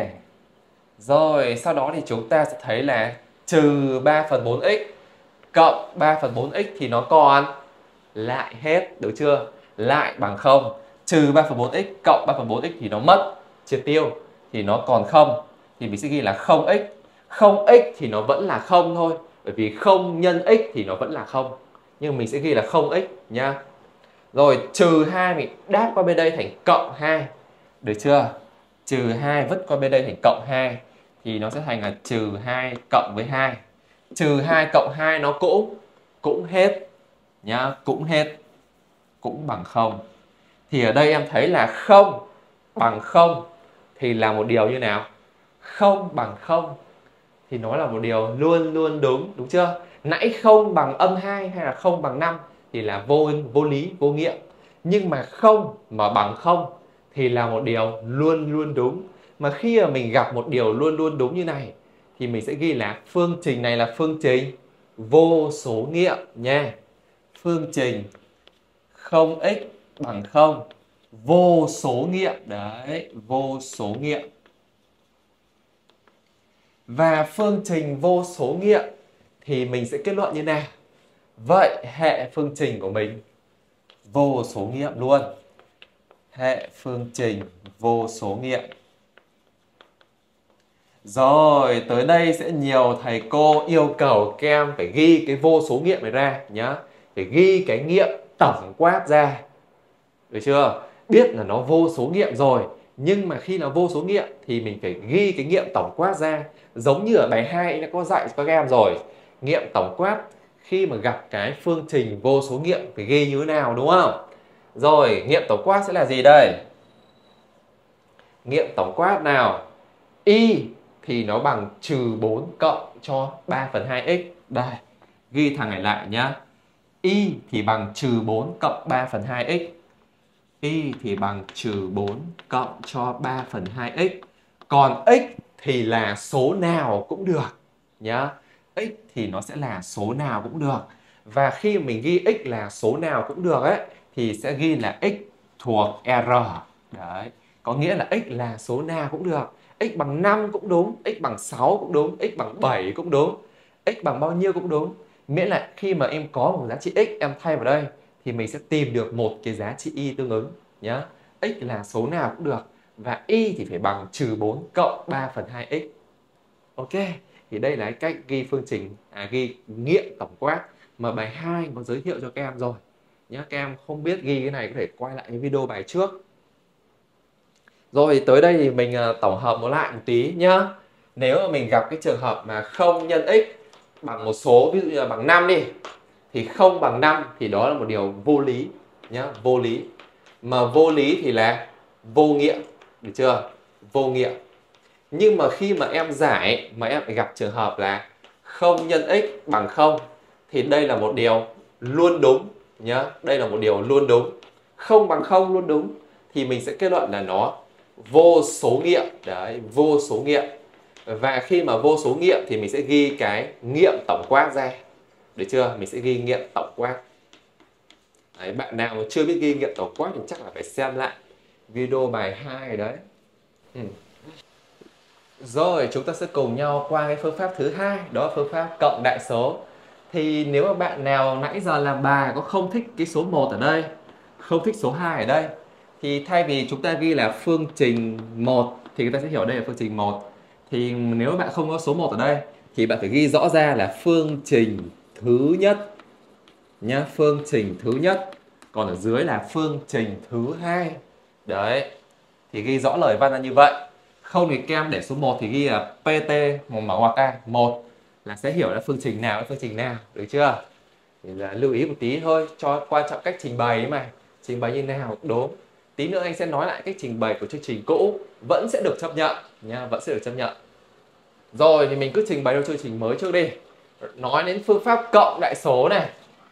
Rồi, sau đó thì chúng ta sẽ thấy là trừ ba phần bốn x cộng ba phần bốn x thì nó còn lại hết, được chưa? Lại bằng không. Trừ ba phần bốn x cộng ba phần bốn x thì nó mất, triệt tiêu thì nó còn không. Thì mình sẽ ghi là không x. không x thì nó vẫn là không thôi, bởi vì không nhân x thì nó vẫn là không. Nhưng mình sẽ ghi là không x nhá. Rồi trừ hai mình đáp qua bên đây thành cộng hai. Được chưa? Trừ hai vứt qua bên đây thành cộng hai thì nó sẽ thành là trừ hai cộng với hai. Trừ hai cộng hai nó cũng cũng hết nhá, cũng hết. Cũng bằng không. Thì ở đây em thấy là không bằng không thì là một điều như nào? Không bằng không thì nó là một điều luôn luôn đúng, đúng chưa? Nãy không bằng âm hai hay là không bằng năm thì là vô vô lý, vô nghĩa. Nhưng mà không mà bằng không thì là một điều luôn luôn đúng. Mà khi mà mình gặp một điều luôn luôn đúng như này thì mình sẽ ghi là phương trình này là phương trình vô số nghiệm nha. Phương trình không x bằng không, vô số nghiệm. Đấy, vô số nghiệm. Và phương trình vô số nghiệm thì mình sẽ kết luận như nào? Vậy hệ phương trình của mình vô số nghiệm luôn. Hệ phương trình vô số nghiệm. Rồi, tới đây sẽ nhiều thầy cô yêu cầu các em phải ghi cái vô số nghiệm này ra nhá. Phải ghi cái nghiệm tổng quát ra. Được chưa? Biết là nó vô số nghiệm rồi, nhưng mà khi nó vô số nghiệm thì mình phải ghi cái nghiệm tổng quát ra. Giống như ở bài hai anh đã có dạy cho các em rồi. Nghiệm tổng quát khi mà gặp cái phương trình vô số nghiệm phải ghi như thế nào, đúng không? Rồi, nghiệm tổng quát sẽ là gì đây? Nghiệm tổng quát nào? Y thì nó bằng trừ bốn cộng cho ba phần hai x. Đây, ghi thằng này lại nhá. Y thì bằng trừ bốn cộng ba phần hai x. Y thì bằng trừ bốn cộng cho ba phần hai x. Còn x thì là số nào cũng được nhá. X thì nó sẽ là số nào cũng được. Và khi mình ghi x là số nào cũng được ấy thì sẽ ghi là x thuộc R. Đấy, có nghĩa là x là số nào cũng được. X bằng năm cũng đúng, x bằng sáu cũng đúng, x bằng bảy cũng đúng, x bằng bao nhiêu cũng đúng. Miễn là khi mà em có một giá trị x em thay vào đây thì mình sẽ tìm được một cái giá trị y tương ứng nhá. X là số nào cũng được và y thì phải bằng trừ bốn cộng ba phần hai x. Ok, thì đây là cái cách ghi phương trình, à, ghi nghiệm tổng quát mà bài hai có giới thiệu cho các em rồi nhá. Các em không biết ghi cái này có thể quay lại cái video bài trước. Rồi tới đây thì mình tổng hợp một lại một tí nhá. Nếu mà mình gặp cái trường hợp mà không nhân x bằng một số, ví dụ như là bằng năm đi, thì không bằng năm thì đó là một điều vô lý nhá, vô lý. Mà vô lý thì là vô nghiệm, được chưa? Vô nghiệm. Nhưng mà khi mà em giải mà em phải gặp trường hợp là không nhân x bằng không thì đây là một điều luôn đúng nhá, đây là một điều luôn đúng. Không bằng không luôn đúng thì mình sẽ kết luận là nó vô số nghiệm. Đấy, vô số nghiệm. Và khi mà vô số nghiệm thì mình sẽ ghi cái nghiệm tổng quát ra. Được chưa? Mình sẽ ghi nghiệm tổng quát. Đấy, bạn nào mà chưa biết ghi nghiệm tổng quát thì chắc là phải xem lại video bài hai đấy. Ừ. Rồi, chúng ta sẽ cùng nhau qua cái phương pháp thứ hai, đó là phương pháp cộng đại số. Thì nếu mà bạn nào nãy giờ làm bài có không thích cái số một ở đây, không thích số hai ở đây, thì thay vì chúng ta ghi là phương trình một thì người ta sẽ hiểu đây là phương trình một. Thì nếu bạn không có số một ở đây thì bạn phải ghi rõ ra là phương trình thứ nhất nhá, phương trình thứ nhất. Còn ở dưới là phương trình thứ hai. Đấy, thì ghi rõ lời văn là như vậy. Không thì các em để số một thì ghi là pê tê, một mở ngoặc ra, một là sẽ hiểu là phương trình nào là phương trình nào, được chưa? Thì là lưu ý một tí thôi, cho quan trọng cách trình bày ấy mà. Trình bày như nào cũng đúng. Tí nữa anh sẽ nói lại cách trình bày của chương trình cũ, vẫn sẽ được chấp nhận nha, vẫn sẽ được chấp nhận. Rồi thì mình cứ trình bày theo chương trình mới trước đi. Nói đến phương pháp cộng đại số này.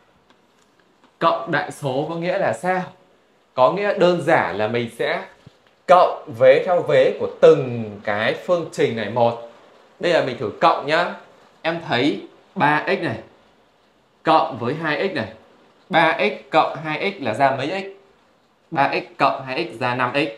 Cộng đại số có nghĩa là sao? Có nghĩa đơn giản là mình sẽ cộng vế theo vế của từng cái phương trình này một. Đây là mình thử cộng nhá. Em thấy ba x này cộng với hai x này. ba x cộng hai x là ra mấy x? ba x cộng hai x ra năm x.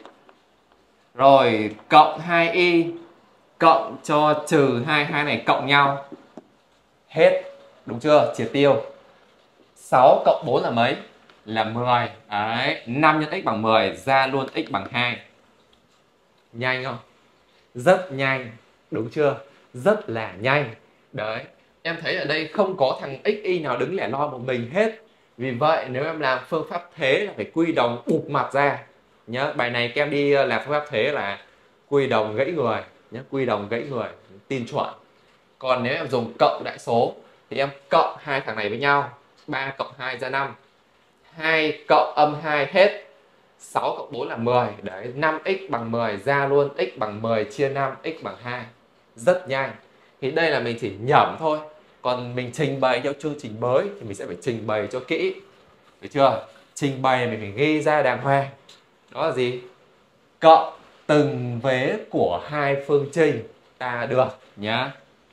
Rồi cộng hai y cộng cho trừ hai, hai này cộng nhau. Hết, đúng chưa? Triệt tiêu. sáu cộng bốn là mấy? Là mười. Đấy, năm nhân x bằng mười, ra luôn x bằng hai. Nhanh không? Rất nhanh, đúng chưa? Rất là nhanh. Đấy, em thấy ở đây không có thằng xy nào đứng lẻ loi một mình hết. Vì vậy nếu em làm phương pháp thế là phải quy đồng bụp mặt ra. Nhớ, bài này các em đi làm phương pháp thế là quy đồng gãy người. Nhớ, quy đồng gãy người, tin chuẩn. Còn nếu em dùng cộng đại số thì em cộng hai thằng này với nhau. ba cộng hai ra năm. hai cộng âm hai hết. sáu cộng bốn là mười. Đấy, năm x bằng mười, ra luôn x bằng mười chia năm, x bằng hai. Rất nhanh. Thì đây là mình chỉ nhẩm thôi. Còn mình trình bày theo chương trình mới thì mình sẽ phải trình bày cho kỹ. Được chưa? Trình bày mình phải ghi ra đàng hoàng. Đó là gì? Cộng từng vế của hai phương trình ta được nhá.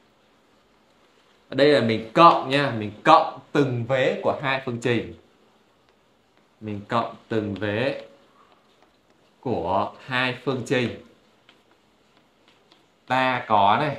Ở đây là mình cộng nha, mình cộng từng vế của hai phương trình. Mình cộng từng vế của hai phương trình. Ta có này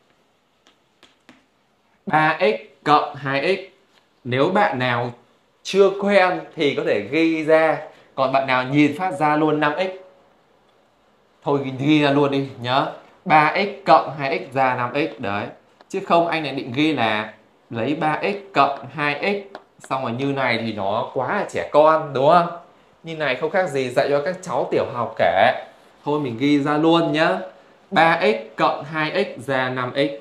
ba x cộng hai x. Nếu bạn nào chưa quen thì có thể ghi ra. Còn bạn nào nhìn phát ra luôn năm x, thôi ghi ra luôn đi nhớ. ba x cộng hai x ra năm x. Đấy, chứ không anh lại định ghi là lấy ba x cộng hai x xong rồi như này thì nó quá là trẻ con, đúng không? Như này không khác gì dạy cho các cháu tiểu học kể. Thôi mình ghi ra luôn nhá. ba x cộng hai x ra năm x.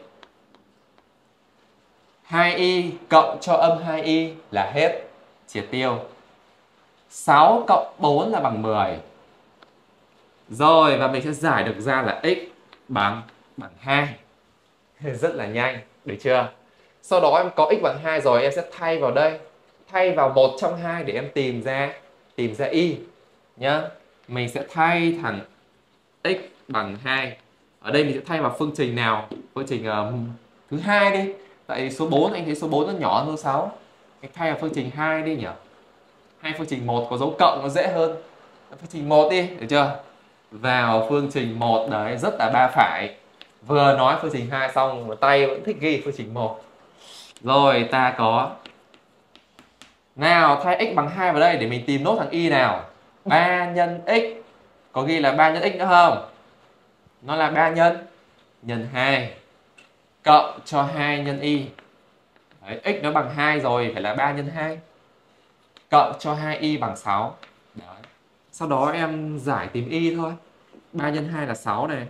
hai y cộng cho âm hai y là hết, triệt tiêu. sáu cộng bốn là bằng mười. Rồi, và mình sẽ giải được ra là x bằng bằng hai. Rất là nhanh, được chưa? Sau đó em có x bằng hai rồi, em sẽ thay vào đây. Thay vào một trong hai để em tìm ra tìm ra y nhá. Mình sẽ thay thằng x bằng hai. Ở đây mình sẽ thay vào phương trình nào? Phương trình uh, thứ hai đi. Tại số bốn anh thấy số bốn nó nhỏ hơn số sáu. Anh thay vào phương trình hai đi nhỉ? Hay phương trình một có dấu cộng nó dễ hơn. Phương trình một đi, được chưa? Vào phương trình một đấy, rất là ba phải. Vừa nói phương trình hai xong mà tay vẫn thích ghi phương trình một. Rồi ta có, nào thay x bằng hai vào đây để mình tìm nốt thằng y nào. ba nhân x, có ghi là ba nhân x nữa không? Nó là ba nhân nhân hai cộng cho hai nhân y. Đấy, x nó bằng hai rồi, phải là ba nhân hai cộng cho hai y bằng sáu. Đấy. Sau đó em giải tìm y thôi. ba nhân hai là sáu này.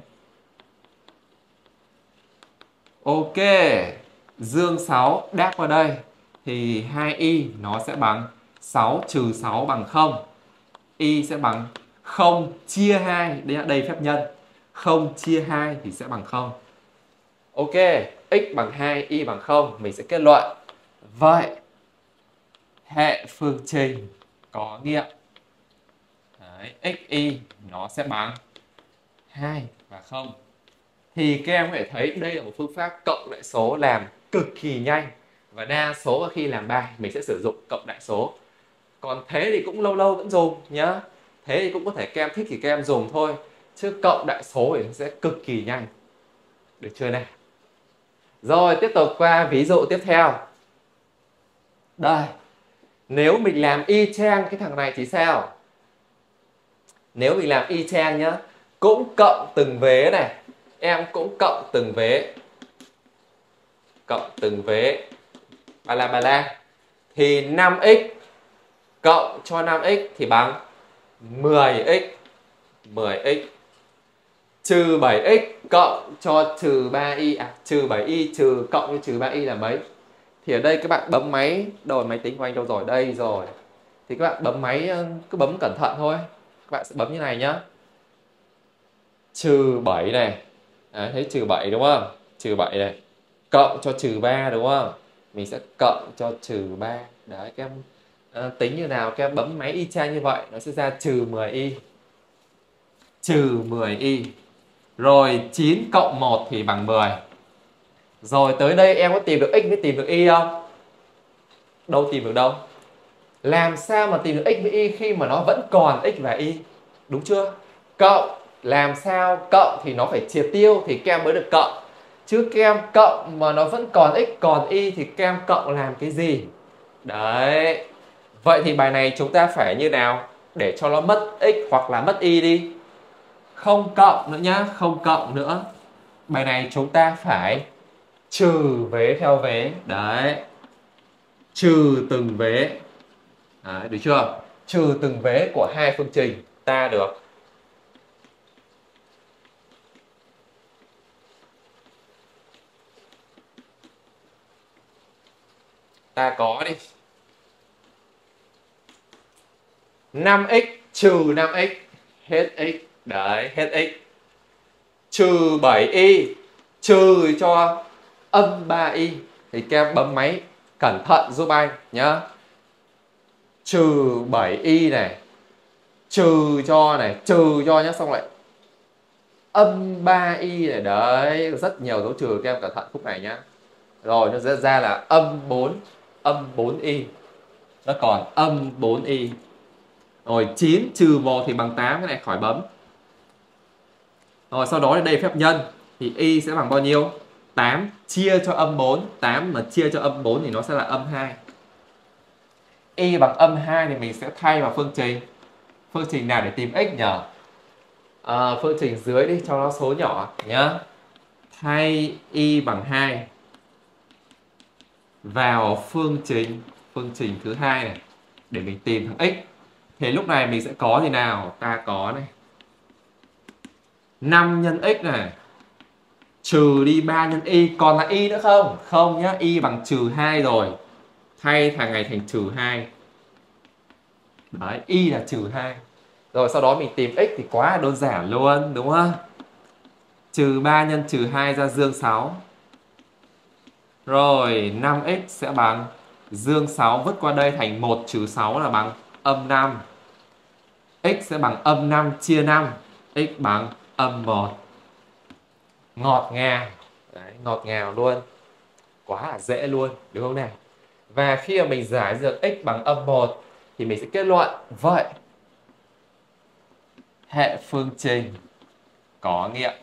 Ok, dương sáu đáp vào đây thì hai y nó sẽ bằng sáu trừ sáu bằng không. Y sẽ bằng không chia hai, đây là đây phép nhân. không chia hai thì sẽ bằng không. Ok, x bằng hai, y bằng không, mình sẽ kết luận. Vậy hệ phương trình có nghiệm đấy, x, y nó sẽ bằng hai và không. Thì các em có thể thấy đây là một phương pháp cộng đại số làm cực kỳ nhanh. Và đa số khi làm bài mình sẽ sử dụng cộng đại số. Còn thế thì cũng lâu lâu vẫn dùng nhá. Thế thì cũng có thể các em thích thì các em dùng thôi. Chứ cộng đại số thì nó sẽ cực kỳ nhanh. Được chưa này? Rồi tiếp tục qua ví dụ tiếp theo. Đây. Nếu mình làm y chang cái thằng này thì sao? Nếu mình làm y chang nhá, cũng cộng từng vế này, em cũng cộng từng vế, cộng từng vế, ba la ba la, thì năm x cộng cho năm x thì bằng mười x, mười x trừ bảy x cộng cho trừ ba y, à trừ bảy y trừ cộng cho trừ ba y là mấy? Thì ở đây các bạn bấm máy, đâu máy tính của anh đâu rồi? Đây rồi. Thì các bạn bấm máy cứ bấm cẩn thận thôi. Các bạn sẽ bấm như này nhá. Trừ bảy này. Đấy, thấy trừ bảy đúng không? Trừ bảy này. Cộng cho trừ ba đúng không? Mình sẽ cộng cho trừ ba. Đấy, các em à, tính như nào các em bấm máy y chang như vậy, nó sẽ ra trừ mười y. Trừ mười y. Rồi chín cộng một thì bằng mười. Rồi tới đây em có tìm được x mới tìm được y không? Đâu tìm được đâu. Làm sao mà tìm được x với y khi mà nó vẫn còn x và y? Đúng chưa? Cộng, làm sao cộng thì nó phải triệt tiêu thì các em mới được cộng. Chứ các em cộng mà nó vẫn còn x còn y thì các em cộng làm cái gì? Đấy. Vậy thì bài này chúng ta phải như nào để cho nó mất x hoặc là mất y đi? Không cộng nữa nhá, không cộng nữa. Bài này chúng ta phải trừ vế theo vế. Đấy. Trừ từng vế. Đấy, được chưa? Trừ từng vế của hai phương trình ta được. Ta có đi. năm x trừ năm x hết x. Đấy, hết x. Trừ bảy y trừ cho âm ba y. Thì các em bấm máy cẩn thận giúp anh nhá. Trừ bảy y này, trừ cho này, trừ cho nhá, xong lại âm ba y này. Đấy, rất nhiều dấu trừ, các em cẩn thận khúc này nhá. Rồi nó sẽ ra là âm bốn, âm bốn y. Nó còn âm bốn y. Rồi chín trừ một thì bằng tám, cái này khỏi bấm. Rồi sau đó đây phép nhân thì y sẽ bằng bao nhiêu? tám chia cho âm bốn, tám mà chia cho âm bốn thì nó sẽ là âm hai. Y bằng âm hai thì mình sẽ thay vào phương trình. Phương trình nào để tìm x nhỉ? À, phương trình dưới đi cho nó số nhỏ nhá. Thay y bằng hai vào phương trình phương trình thứ hai này để mình tìm thằng x. Thì lúc này mình sẽ có gì nào? Ta có này năm nhân x này trừ đi ba nhân y, còn là y nữa không? Không nhá, y bằng trừ hai rồi. Thay thằng này thành trừ hai. Đấy, y là trừ hai. Rồi sau đó mình tìm x thì quá là đơn giản luôn, đúng không? Trừ ba nhân trừ hai ra dương sáu. Rồi năm x sẽ bằng dương sáu vứt qua đây thành một trừ sáu là bằng âm năm. X sẽ bằng âm năm chia năm. X bằng âm một. Ngọt ngào. Đấy, ngọt ngào luôn. Quá là dễ luôn, đúng không nào? Và khi mà mình giải được x bằng âm một thì mình sẽ kết luận vậy hệ phương trình có nghiệm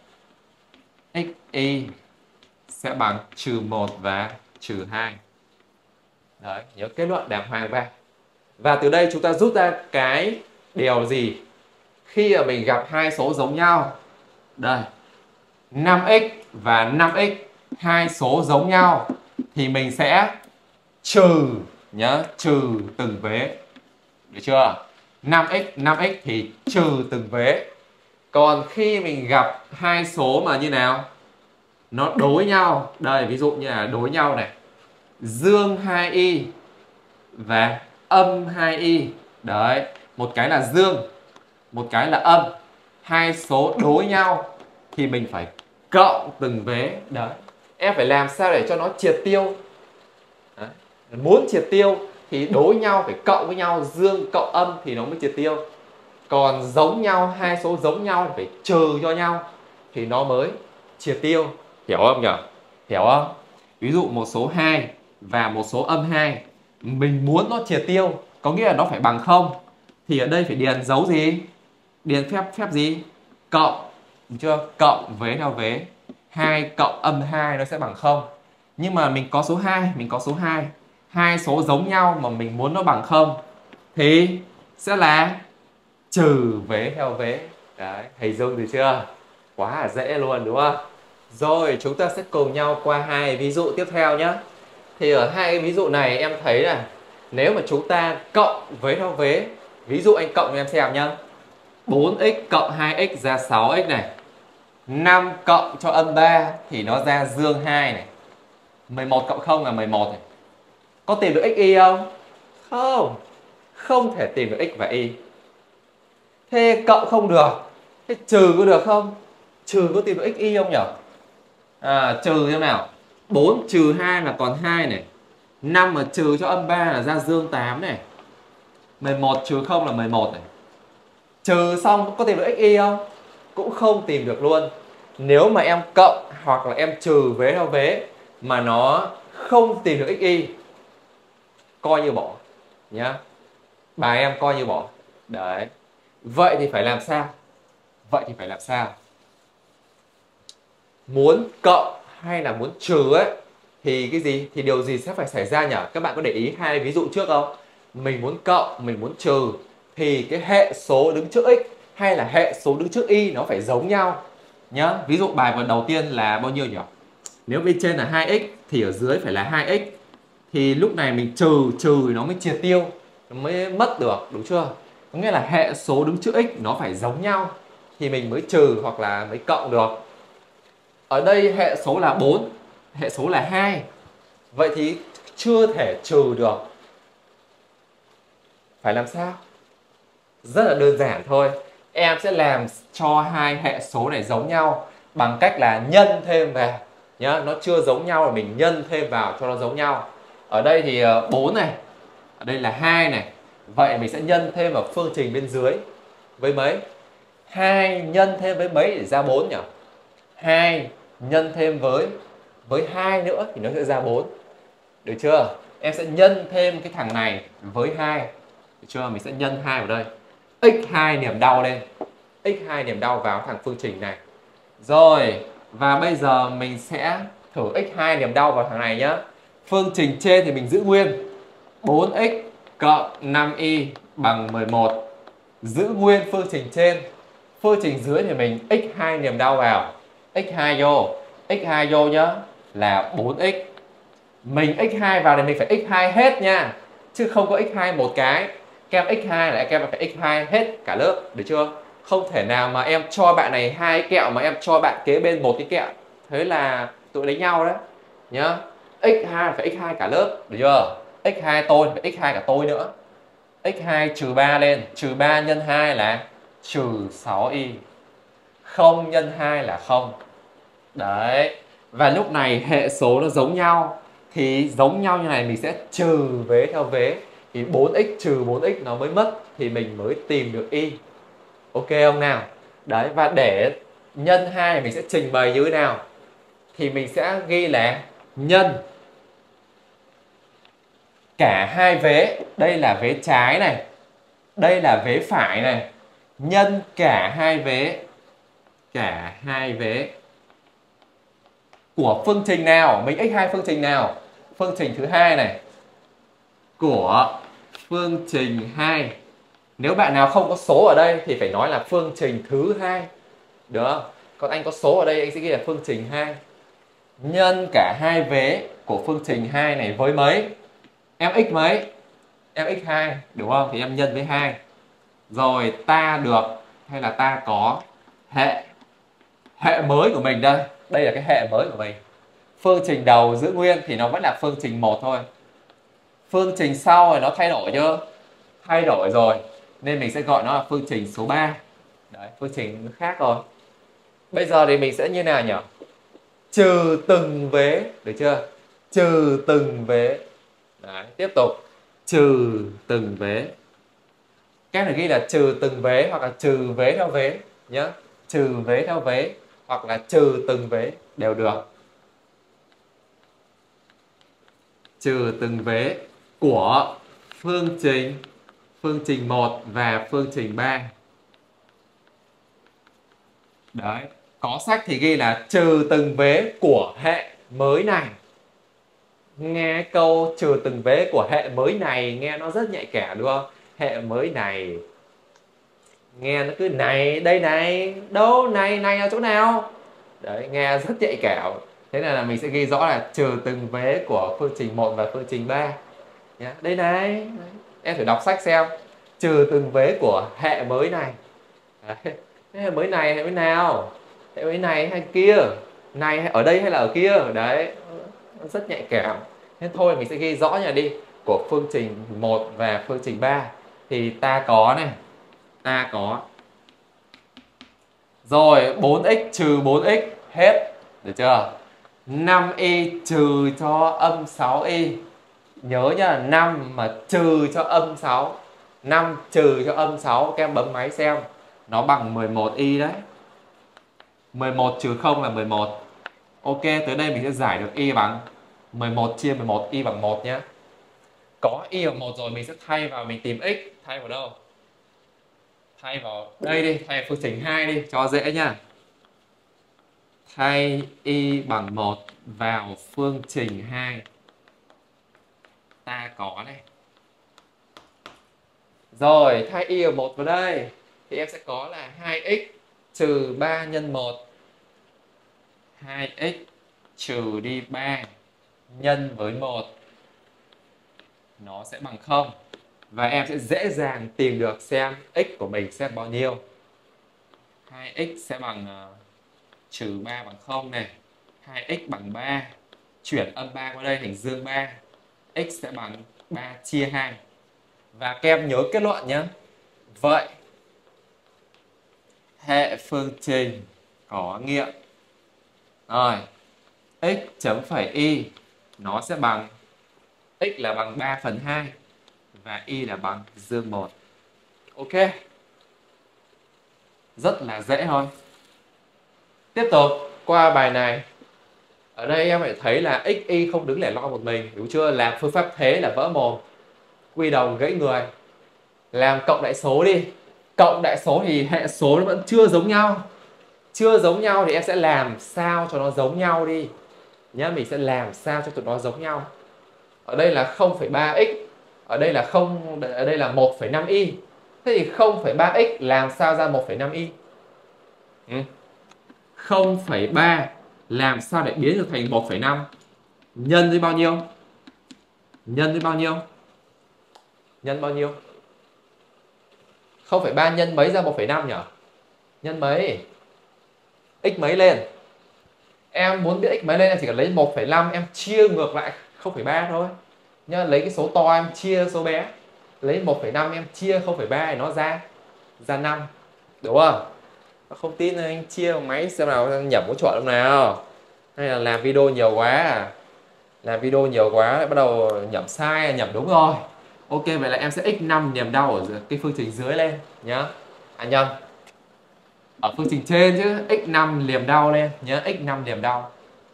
xy sẽ bằng trừ một và trừ hai. Đấy, nhớ kết luận đàng hoàng vào. Và từ đây chúng ta rút ra cái điều gì? Khi mà mình gặp hai số giống nhau, đây, năm x và năm x, hai số giống nhau thì mình sẽ trừ nhớ, trừ từng vế. Được chưa? năm x, năm x thì trừ từng vế. Còn khi mình gặp hai số mà như nào? Nó đối nhau. Đây, ví dụ như là đối nhau này. Dương hai y và âm hai y. Đấy, một cái là dương, một cái là âm. Hai số đối nhau thì mình phải cộng từng vế. Đấy, em phải làm sao để cho nó triệt tiêu. Đấy. Muốn triệt tiêu thì đối nhau phải cộng với nhau, dương cộng âm thì nó mới triệt tiêu. Còn giống nhau, hai số giống nhau thì phải trừ cho nhau thì nó mới triệt tiêu. Hiểu không nhỉ? Hiểu không? Ví dụ một số hai và một số âm hai, mình muốn nó triệt tiêu, có nghĩa là nó phải bằng không, thì ở đây phải điền dấu gì? Điền phép phép gì? Cộng. Được chưa? Cộng vế theo vế. hai cộng âm hai nó sẽ bằng không. Nhưng mà mình có số hai, mình có số hai. Hai số giống nhau mà mình muốn nó bằng không thì sẽ là trừ vế theo vế. Đấy, hình dung được chưa? Quá là dễ luôn đúng không? Rồi chúng ta sẽ cùng nhau qua hai ví dụ tiếp theo nhé. Thì ở hai cái ví dụ này em thấy là nếu mà chúng ta cộng vế theo vế, ví dụ anh cộng cho em xem nhá. bốn x cộng hai x ra sáu x này. năm cộng cho âm ba thì nó ra dương hai này. mười một cộng không là mười một này. Có tìm được x y không? Không. Không thể tìm được x và y. Thế cộng không được. Thế trừ có được không? Trừ có tìm được x y không nhỉ? À, trừ thế nào? bốn trừ hai là còn hai này. năm mà trừ cho âm ba là ra dương tám này. mười một trừ không là mười một này. Trừ xong có tìm được x y không? Cũng không tìm được luôn. Nếu mà em cộng hoặc là em trừ vế theo vế mà nó không tìm được x y, coi như bỏ nhá. Bài em coi như bỏ. Đấy. Vậy thì phải làm sao? Vậy thì phải làm sao? Muốn cộng hay là muốn trừ ấy thì cái gì? Thì điều gì sẽ phải xảy ra nhỉ? Các bạn có để ý hai ví dụ trước không? Mình muốn cộng, mình muốn trừ thì cái hệ số đứng trước x hay là hệ số đứng trước y nó phải giống nhau nhá. Ví dụ bài vừa đầu tiên là bao nhiêu nhỉ? Nếu bên trên là hai x thì ở dưới phải là hai x. Thì lúc này mình trừ trừ nó mới triệt tiêu, nó mới mất được, đúng chưa? Có nghĩa là hệ số đứng trước x nó phải giống nhau thì mình mới trừ hoặc là mới cộng được. Ở đây hệ số là bốn, hệ số là hai. Vậy thì chưa thể trừ được. Phải làm sao? Rất là đơn giản thôi. Em sẽ làm cho hai hệ số này giống nhau bằng cách là nhân thêm vào nhá. Nó chưa giống nhau là mình nhân thêm vào cho nó giống nhau. Ở đây thì bốn này, ở đây là hai này. Vậy mình sẽ nhân thêm vào phương trình bên dưới với mấy? hai nhân thêm với mấy để ra bốn nhỉ? hai nhân thêm với với hai nữa thì nó sẽ ra bốn. Được chưa? Em sẽ nhân thêm cái thằng này với hai. Được chưa? Mình sẽ nhân hai vào đây. x hai niềm đau lên. x hai niềm đau vào thằng phương trình này. Rồi, và bây giờ mình sẽ thử x hai niềm đau vào thằng này nhá. Phương trình trên thì mình giữ nguyên. bốn x cộng năm y bằng mười một. Giữ nguyên phương trình trên. Phương trình dưới thì mình x hai niềm đau vào. x hai vô. x hai vô nhá. Là bốn x. Mình x hai vào thì mình phải x hai hết nha. Chứ không có x hai một cái. Các em x hai là các em phải x hai hết cả lớp. Được chưa? Không thể nào mà em cho bạn này hai kẹo mà em cho bạn kế bên một cái kẹo. Thế là tụi đánh nhau đấy nhá. x hai phải x hai cả lớp, được chưa? x hai tôi phải x hai cả tôi nữa. x hai trừ ba lên, trừ ba nhân hai là trừ sáu y. Không nhân hai là không. Đấy. Và lúc này hệ số nó giống nhau, thì giống nhau như này mình sẽ trừ vế theo vế. Thì bốn x trừ bốn x nó mới mất, thì mình mới tìm được y. Ok không nào? Đấy, và để nhân hai mình sẽ trình bày như thế nào? Thì mình sẽ ghi là nhân cả hai vế, đây là vế trái này, đây là vế phải này, nhân cả hai vế, cả hai vế của phương trình nào? Mình x hai phương trình nào? Phương trình thứ hai này, của phương trình hai. Nếu bạn nào không có số ở đây thì phải nói là phương trình thứ hai, được không? Còn anh có số ở đây anh sẽ ghi là phương trình hai. Nhân cả hai vế của phương trình hai này với mấy? Em x mấy? Em x hai, đúng không? Thì em nhân với hai. Rồi ta được hay là ta có hệ hệ mới của mình đây. Đây là cái hệ mới của mình. Phương trình đầu giữ nguyên thì nó vẫn là phương trình một thôi. Phương trình sau thì nó thay đổi chưa? Thay đổi rồi. Nên mình sẽ gọi nó là phương trình số ba. Đấy, phương trình khác rồi. Bây giờ thì mình sẽ như nào nhỉ? Trừ từng vế, được chưa? Trừ từng vế. Đấy, tiếp tục trừ từng vế. Các em ghi là trừ từng vế hoặc là trừ vế theo vế nhé. Trừ vế theo vế hoặc là trừ từng vế đều được. Trừ từng vế của phương trình phương trình một và phương trình ba. Đấy, có sách thì ghi là trừ từng vế của hệ mới này. Nghe câu trừ từng vế của hệ mới này nghe nó rất nhạy cảm đúng không? Hệ mới này nghe nó cứ này, đây này, đâu này, này ở chỗ nào? Đấy, nghe rất nhạy cảm. Thế nên là mình sẽ ghi rõ là trừ từng vế của phương trình một và phương trình ba nhá. Đây này, em phải đọc sách xem. Trừ từng vế của hệ mới này. Đấy. Hệ mới này, hệ mới nào? Hệ mới này hay kia? Này ở đây hay là ở kia? Đấy, rất nhạy cảm. Thế thôi mình sẽ ghi rõ nhà đi. Của phương trình một và phương trình ba thì ta có này, ta có. Rồi bốn x trừ bốn x hết, được chưa? năm y trừ cho âm sáu y. Nhớ nhá, năm mà trừ cho âm sáu, năm trừ cho âm sáu, các em bấm máy xem. Nó bằng mười một y đấy. mười một trừ không là mười một. Ok, tới đây mình sẽ giải được y bằng mười một chia mười một, y bằng một nhé. Có y bằng một rồi mình sẽ thay vào, mình tìm x. Thay vào đâu? Thay vào đây đi, thay vào phương trình hai đi cho dễ nhá. Thay y bằng một vào phương trình hai. Ta có này. Rồi, thay y bằng một vào đây thì em sẽ có là hai x trừ ba nhân một. hai x trừ đi ba nhân với một. Nó sẽ bằng không. Và em sẽ dễ dàng tìm được xem x của mình sẽ bao nhiêu. hai x sẽ bằng uh, trừ ba bằng không này. hai x bằng ba. Chuyển âm ba qua đây thành dương ba. X sẽ bằng ba chia hai. Và các em nhớ kết luận nhé. Vậy hệ phương trình có nghiệm. Rồi, x chấm phẩy y nó sẽ bằng, x là bằng ba phần hai và y là bằng dương một. Ok. Rất là dễ thôi. Tiếp tục qua bài này. Ở đây em phải thấy là x, y không đứng lẻ loi một mình, đúng chưa? Làm phương pháp thế là vỡ mồm, quy đồng gãy người. Làm cộng đại số đi. Cộng đại số thì hệ số nó vẫn chưa giống nhau. Chưa giống nhau thì em sẽ làm sao cho nó giống nhau đi nhá. Mình sẽ làm sao cho tụi nó giống nhau. Ở đây là không phẩy ba x, ở đây là không, ở đây là một phẩy năm y. Thế thì không phẩy ba x làm sao ra một phẩy năm y? Ừ. không phẩy ba làm sao để biến được thành một phẩy năm? Nhân với bao nhiêu? Nhân với bao nhiêu? Nhân bao nhiêu? không phẩy ba nhân mấy ra một phẩy năm nhỉ? Nhân mấy? X mấy lên? Em muốn biết x mấy lên em chỉ cần lấy một phẩy năm em chia ngược lại không phẩy ba thôi nhá, lấy cái số to em chia số bé, lấy một phẩy năm em chia không phẩy ba thì nó ra ra năm, đúng không? Không tin anh chia bằng máy xem nào, nhẩm có chuẩn không nào, hay là làm video nhiều quá à? Làm video nhiều quá lại bắt đầu nhẩm sai, nhẩm đúng rồi. Ok, vậy là em sẽ x năm niềm đau ở cái phương trình dưới lên nhá. À nhầm, ở phương trình trên chứ, x năm liềm đau lên nhớ, x năm liềm đau.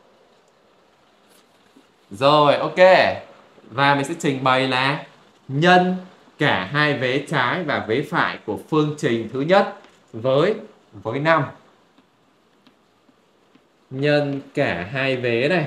Rồi, ok. Và mình sẽ trình bày là nhân cả hai vế trái và vế phải của phương trình thứ nhất với với năm. Nhân cả hai vế này.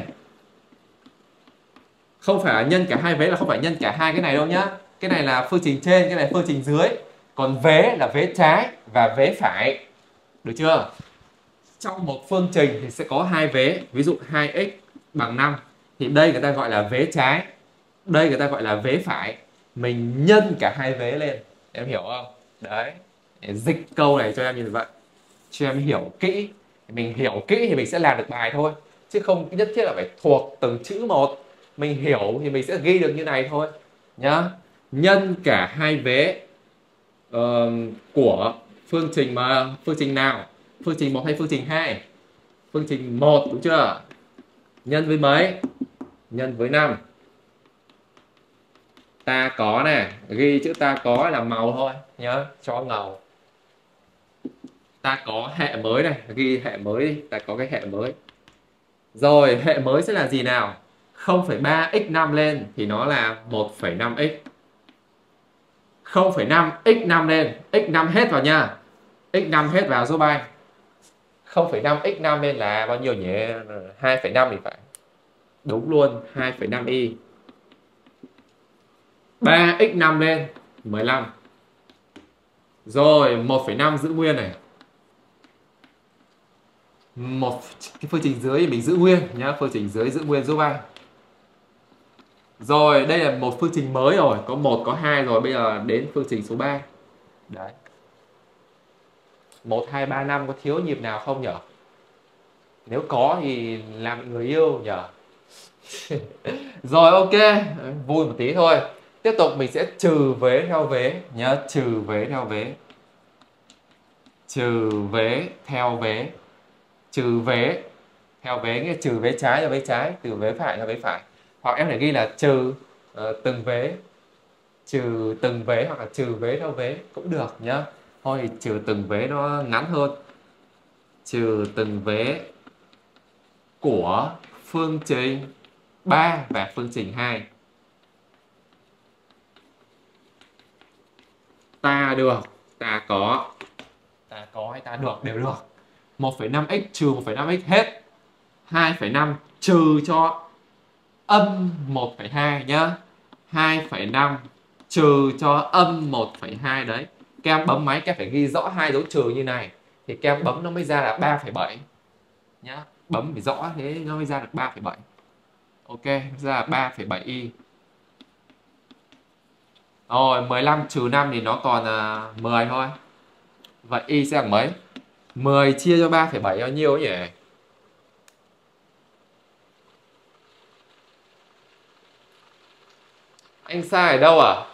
Không phải là nhân cả hai vế là không phải nhân cả hai cái này đâu nhá. Cái này là phương trình trên, cái này là phương trình dưới. Còn vế là vế trái và vế phải. Được chưa? Trong một phương trình thì sẽ có hai vế, ví dụ hai x bằng năm thì đây người ta gọi là vế trái, đây người ta gọi là vế phải. Mình nhân cả hai vế lên, em hiểu không? Đấy, dịch câu này cho em như vậy, cho em hiểu kỹ. Mình hiểu kỹ thì mình sẽ làm được bài thôi, chứ không nhất thiết là phải thuộc từng chữ một. Mình hiểu thì mình sẽ ghi được như này thôi nhá. Nhân cả hai vế uh, của phương trình mà phương trình nào? Phương trình một hay phương trình hai? Phương trình một, đúng chưa? Nhân với mấy? Nhân với năm. Ta có này, ghi chữ ta có là màu thôi nhớ, cho ngầu. Ta có hệ mới này, ghi hệ mới đi, ta có cái hệ mới. Rồi, hệ mới sẽ là gì nào? không phẩy ba x năm lên thì nó là một phẩy năm x. không phẩy năm x năm lên, x năm hết vào nha. x năm hết vào giúp anh. không phẩy năm x năm lên là bao nhiêu nhỉ? hai phẩy năm thì phải. Đúng luôn, hai phẩy năm y. ba x năm lên mười lăm. Rồi một phẩy năm giữ nguyên này. Một cái phương trình dưới thì mình giữ nguyên nhá, phương trình dưới giữ nguyên giúp anh. Rồi đây là một phương trình mới rồi, có một có hai rồi, bây giờ đến phương trình số ba. Đấy. một hai ba năm có thiếu nhịp nào không nhỉ? Nếu có thì làm người yêu nhỉ? Rồi ok, vui một tí thôi. Tiếp tục mình sẽ trừ vế theo vế nhớ, trừ vế theo vế. Trừ vế theo vế. Trừ vế theo vế nghĩa trừ vế trái theo vế trái, từ vế phải theo vế phải. Hoặc em phải ghi là trừ uh, từng vế, trừ từng vế hoặc là trừ vế theo vế cũng được nhá. Thôi thì trừ từng vế nó ngắn hơn. Trừ từng vế của phương trình ba và phương trình hai. Ta được, ta có, ta có hay ta được đều được. một phẩy năm x trừ một phẩy năm x hết. hai phẩy năm trừ cho âm một phẩy hai nhá. hai phẩy năm trừ cho âm một phẩy hai đấy. Các em bấm máy các em phải ghi rõ hai dấu trừ như này thì các em bấm nó mới ra là ba phẩy bảy nhá. Bấm phải rõ thế nó mới ra được ba phẩy bảy. Ok, ra là ba phẩy bảy y. Rồi mười lăm trừ năm thì nó còn là mười thôi. Vậy y sẽ bằng mấy? mười chia cho ba phẩy bảy bao nhiêu nhỉ? Anh sai ở đâu à?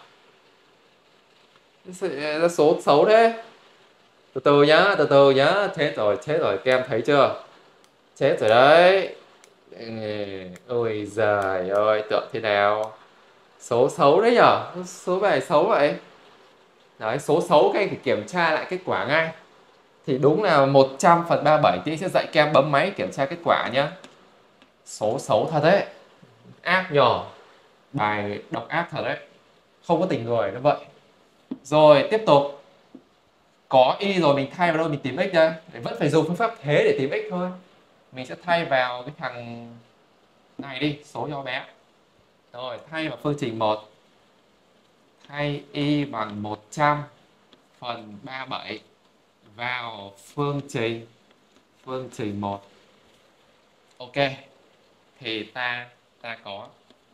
Ra số xấu thế. Từ từ nhá, từ từ nhá. Chết rồi, chết rồi, các em thấy chưa? Chết rồi đấy. Ôi giời ơi, tưởng thế nào? Số xấu đấy nhở? Số bài xấu vậy. Đấy, số xấu các anh phải kiểm tra lại kết quả ngay. Thì đúng là một trăm phần ba mươi bảy, thì sẽ dạy các em bấm máy kiểm tra kết quả nhá. Số xấu thật đấy. Ác nhỏ. Bài độc ác thật đấy. Không có tình người nó vậy. Rồi tiếp tục. Có y rồi mình thay vào đâu mình tìm x đây. Vẫn phải dùng phương pháp thế để tìm x thôi. Mình sẽ thay vào cái thằng này đi, số cho bé. Rồi thay vào phương trình một. Thay y bằng một trăm phần ba mươi bảy vào phương trình phương trình một. Ok. Thì ta ta có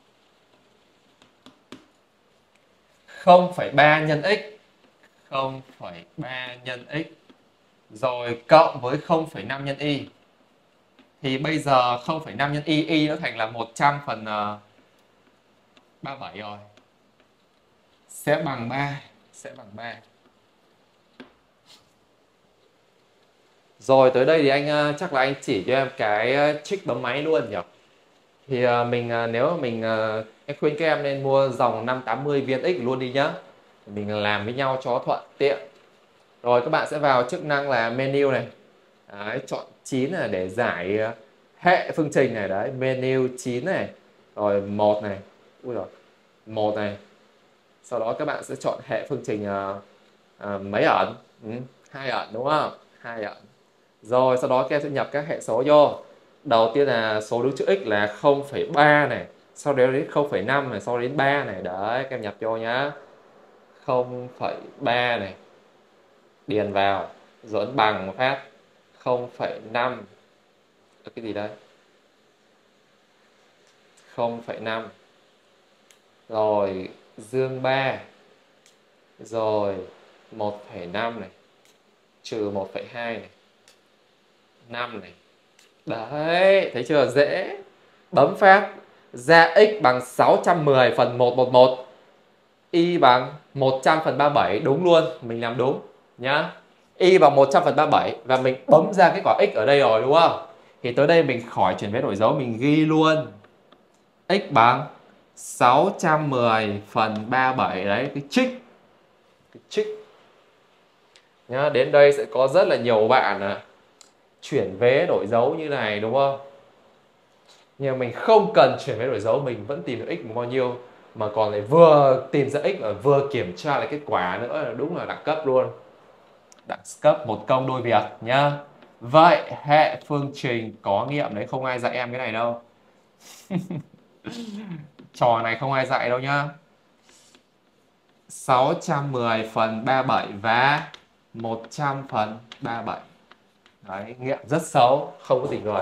không phẩy ba nhân x, không phẩy ba nhân x rồi cộng với không phẩy năm nhân y. Thì bây giờ không phẩy năm nhân y, y nó thành là một trăm phần uh, ba mươi bảy rồi. Sẽ bằng ba, sẽ bằng ba. Rồi tới đây thì anh uh, chắc là anh chỉ cho em cái uh, trick bấm máy luôn nhỉ. Thì uh, mình uh, nếu mà mình uh, em khuyên các em nên mua dòng năm tám mươi viên X luôn đi nhá. Mình làm với nhau cho thuận tiện. Rồi các bạn sẽ vào chức năng là menu này. Đấy, chọn chín này để giải uh, hệ phương trình này đấy, menu chín này. Rồi một này. Ui rồi. một này. Sau đó các bạn sẽ chọn hệ phương trình uh, uh, mấy ẩn? Ừ, hai ẩn đúng không? hai ẩn. Rồi sau đó các em sẽ nhập các hệ số vô. Đầu tiên là số đứng chữ x là không phẩy ba này, sau đó đến không phẩy năm này, sau đó đến ba này. Đấy, các em nhập vô nhá. không phẩy ba này. Điền vào, rồi ấn bằng một phát. không phẩy năm. Cái gì đây? không phẩy năm. Rồi dương ba. Rồi một phẩy năm này. Trừ một phẩy hai này. năm này. Đấy, thấy chưa? Dễ. Bấm phát ra x bằng sáu trăm mười phần một trăm mười một, y bằng một trăm phần ba mươi bảy. Đúng luôn, mình làm đúng nhá. Y bằng một trăm phần ba mươi bảy và mình bấm ra kết quả x ở đây rồi đúng không? Thì tới đây mình khỏi chuyển vế đổi dấu, mình ghi luôn x bằng sáu trăm mười phần ba mươi bảy. Đấy, cái trích cái trích nhá. Đến đây sẽ có rất là nhiều bạn à, chuyển vế đổi dấu như này đúng không? Nhưng mà mình không cần chuyển vế đổi dấu, mình vẫn tìm được x bao nhiêu, mà còn lại vừa tìm ra x và vừa kiểm tra lại kết quả nữa, đúng là đẳng cấp luôn. Đẳng cấp một công đôi việc nhá. Vậy hệ phương trình có nghiệm đấy, không ai dạy em cái này đâu. Trò này không ai dạy đâu nhá. sáu trăm mười phần ba mươi bảy và một trăm phần ba mươi bảy. Đấy, nghiệm rất xấu, không có tình người.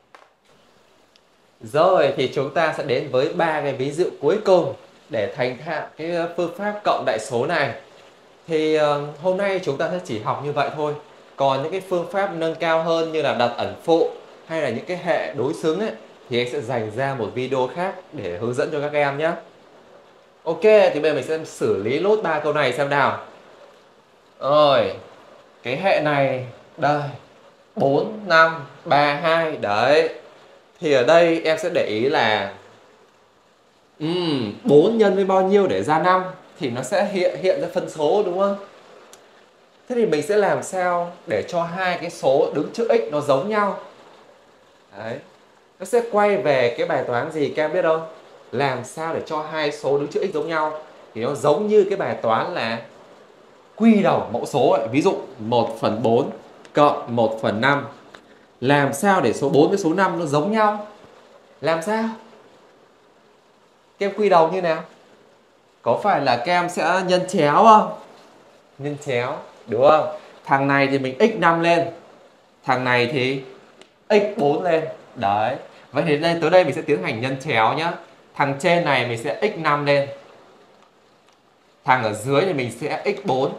Rồi thì chúng ta sẽ đến với ba cái ví dụ cuối cùng để thành thạo cái phương pháp cộng đại số này. Thì uh, hôm nay chúng ta sẽ chỉ học như vậy thôi. Còn những cái phương pháp nâng cao hơn như là đặt ẩn phụ hay là những cái hệ đối xứng ấy, thì anh sẽ dành ra một video khác để hướng dẫn cho các em nhé. Ok, thì bây giờ mình sẽ xử lý lốt ba câu này xem nào. Rồi, cái hệ này đây, bốn, năm, ba, hai. Đấy. Thì ở đây em sẽ để ý là um, bốn nhân với bao nhiêu để ra năm thì nó sẽ hiện hiện ra phân số đúng không? Thế thì mình sẽ làm sao để cho hai cái số đứng trước x nó giống nhau? Đấy. Nó sẽ quay về cái bài toán gì các em biết không? Làm sao để cho hai số đứng trước x giống nhau? Thì nó giống như cái bài toán là quy đồng mẫu số ấy. Ví dụ một phần bốn cộng một phần năm. Làm sao để số bốn với số năm nó giống nhau? Làm sao? Các em quy đồng như nào? Có phải là các em sẽ nhân chéo không? Nhân chéo, đúng không? Thằng này thì mình x năm lên, thằng này thì x bốn lên. Đấy. Vậy thì đây, tới đây mình sẽ tiến hành nhân chéo nhá. Thằng trên này mình sẽ x năm lên, thằng ở dưới thì mình sẽ x bốn.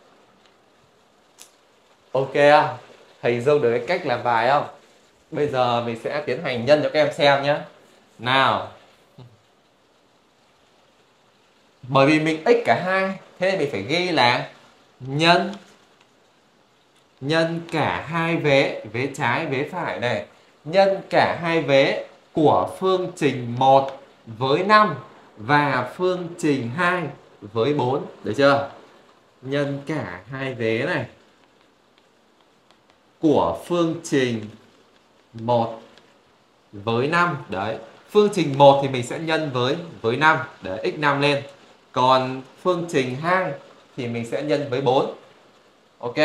Ok không? Hình dung được cái cách làm bài không? Bây giờ mình sẽ tiến hành nhân cho các em xem nhé. Nào. Bởi vì mình x cả hai, thế nên mình phải ghi là nhân nhân cả hai vế, vế trái vế phải này, nhân cả hai vế của phương trình một với năm và phương trình hai với bốn, được chưa? Nhân cả hai vế này của phương trình một với năm. Đấy, phương trình một thì mình sẽ nhân với với năm để x năm lên. Còn phương trình hai thì mình sẽ nhân với bốn. Ok.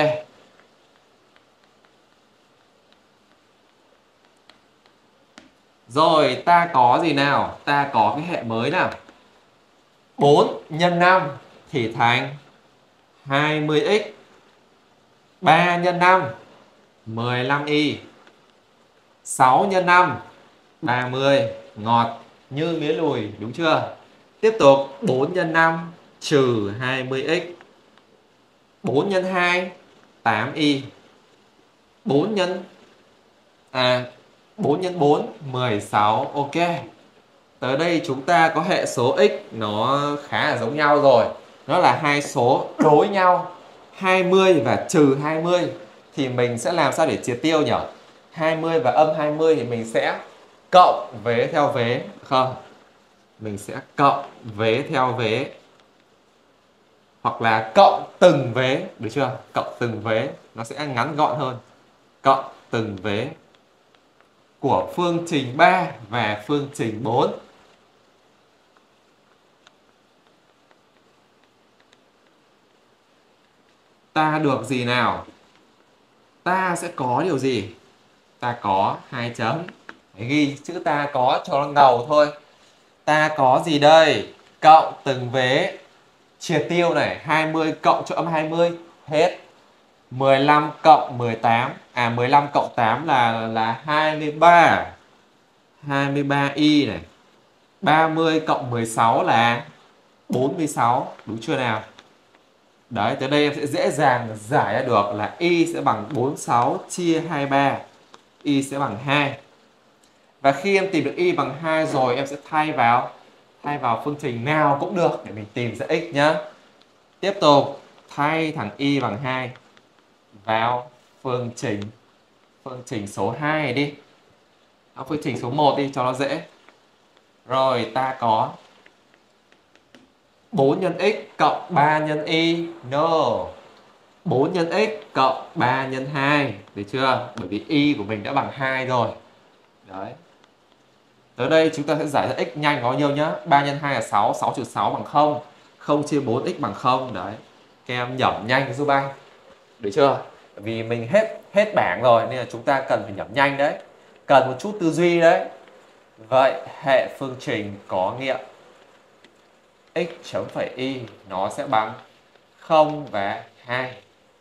Rồi ta có gì nào? Ta có cái hệ mới nào. bốn nhân năm thì thành hai mươi x. ba nhân năm mười lăm y. sáu nhân năm ba mươi. Ngọt như mía lùi, đúng chưa? Tiếp tục bốn nhân năm trừ hai mươi x. bốn nhân hai tám y. bốn nhân à bốn nhân bốn, mười sáu. Ok. Tới đây chúng ta có hệ số x nó khá là giống nhau rồi. Nó là hai số đối nhau, hai mươi và trừ hai mươi. Thì mình sẽ làm sao để triệt tiêu nhỉ? hai mươi và âm hai mươi thì mình sẽ cộng vế theo vế. Không, mình sẽ cộng vế theo vế, hoặc là cộng từng vế, được chưa? Cộng từng vế, nó sẽ ngắn gọn hơn. Cộng từng vế của phương trình ba và phương trình bốn. Ta được gì nào? Ta sẽ có điều gì? Ta có hai chấm. Để ghi chữ ta có cho nó ngầu thôi. Ta có gì đây? Cộng từng vế, triệt tiêu này, hai mươi cộng cho âm hai mươi, hết. mười lăm cộng mười tám, à mười lăm cộng tám là là hai mươi ba. hai mươi ba y này. ba mươi cộng mười sáu là bốn mươi sáu, đúng chưa nào? Đấy, tới đây em sẽ dễ dàng giải ra được là y sẽ bằng bốn mươi sáu chia hai mươi ba. Y sẽ bằng hai. Và khi em tìm được y bằng hai rồi, em sẽ thay vào thay vào phương trình nào cũng được để mình tìm ra x nhá. Tiếp tục thay thằng y bằng hai vào phương trình phương trình số hai này đi. À, phương trình số một đi cho nó dễ. Rồi ta có bốn nhân x cộng ba nhân y. No. bốn nhân x cộng ba nhân hai. Được chưa? Bởi vì y của mình đã bằng hai rồi. Đấy. Tới đây chúng ta sẽ giải ra x nhanh bao nhiêu nhá. ba nhân hai là sáu, sáu trừ sáu bằng không. không chia bốn x bằng không. Đấy. Các em nhẩm nhanh giúp anh. Được chưa? Vì mình hết hết bảng rồi nên là chúng ta cần phải nhẩm nhanh đấy. Cần một chút tư duy đấy. Vậy hệ phương trình có nghiệm x chấm phẩy y nó sẽ bằng không và hai.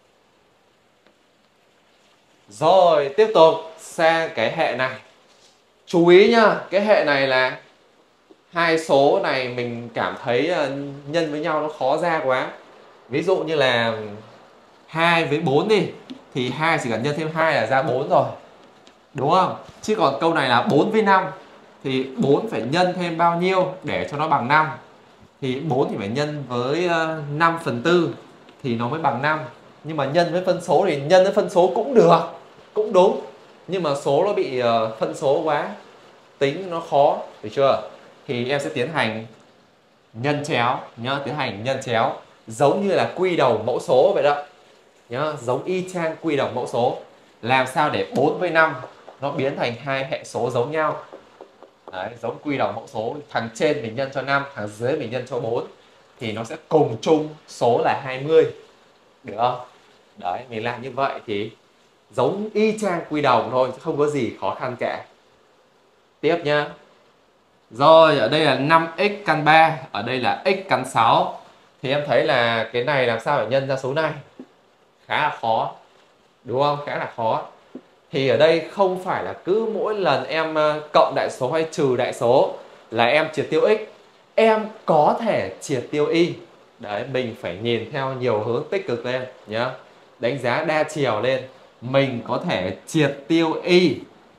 Rồi tiếp tục sang cái hệ này. Chú ý nhá, cái hệ này là hai số này mình cảm thấy nhân với nhau nó khó ra quá. Ví dụ như là hai với bốn đi, thì hai chỉ cần nhân thêm hai là ra bốn rồi, đúng không? Chứ còn câu này là bốn với năm, thì bốn phải nhân thêm bao nhiêu để cho nó bằng năm? Thì bốn thì phải nhân với năm phần tư thì nó mới bằng năm. Nhưng mà nhân với phân số thì nhân với phân số cũng được, cũng đúng. Nhưng mà số nó bị phân số quá, tính nó khó, được chưa? Thì em sẽ tiến hành nhân chéo nhá, tiến hành nhân chéo giống như là quy đầu mẫu số vậy đó nhá, giống y chang quy đầu mẫu số. Làm sao để bốn với năm nó biến thành hai hệ số giống nhau. Đấy, giống quy đầu mẫu số, thằng trên mình nhân cho năm, thằng dưới mình nhân cho bốn thì nó sẽ cùng chung số là hai mươi. Được không? Đấy, mình làm như vậy thì giống y chang quy đồng thôi, chứ không có gì khó khăn cả. Tiếp nhá. Rồi, ở đây là năm x căn ba, ở đây là x căn sáu. Thì em thấy là cái này làm sao để nhân ra số này? Khá là khó, đúng không? Khá là khó. Thì ở đây không phải là cứ mỗi lần em cộng đại số hay trừ đại số là em triệt tiêu x. Em có thể triệt tiêu y. Đấy, mình phải nhìn theo nhiều hướng tích cực lên nhá. Đánh giá đa chiều lên. Mình có thể triệt tiêu y.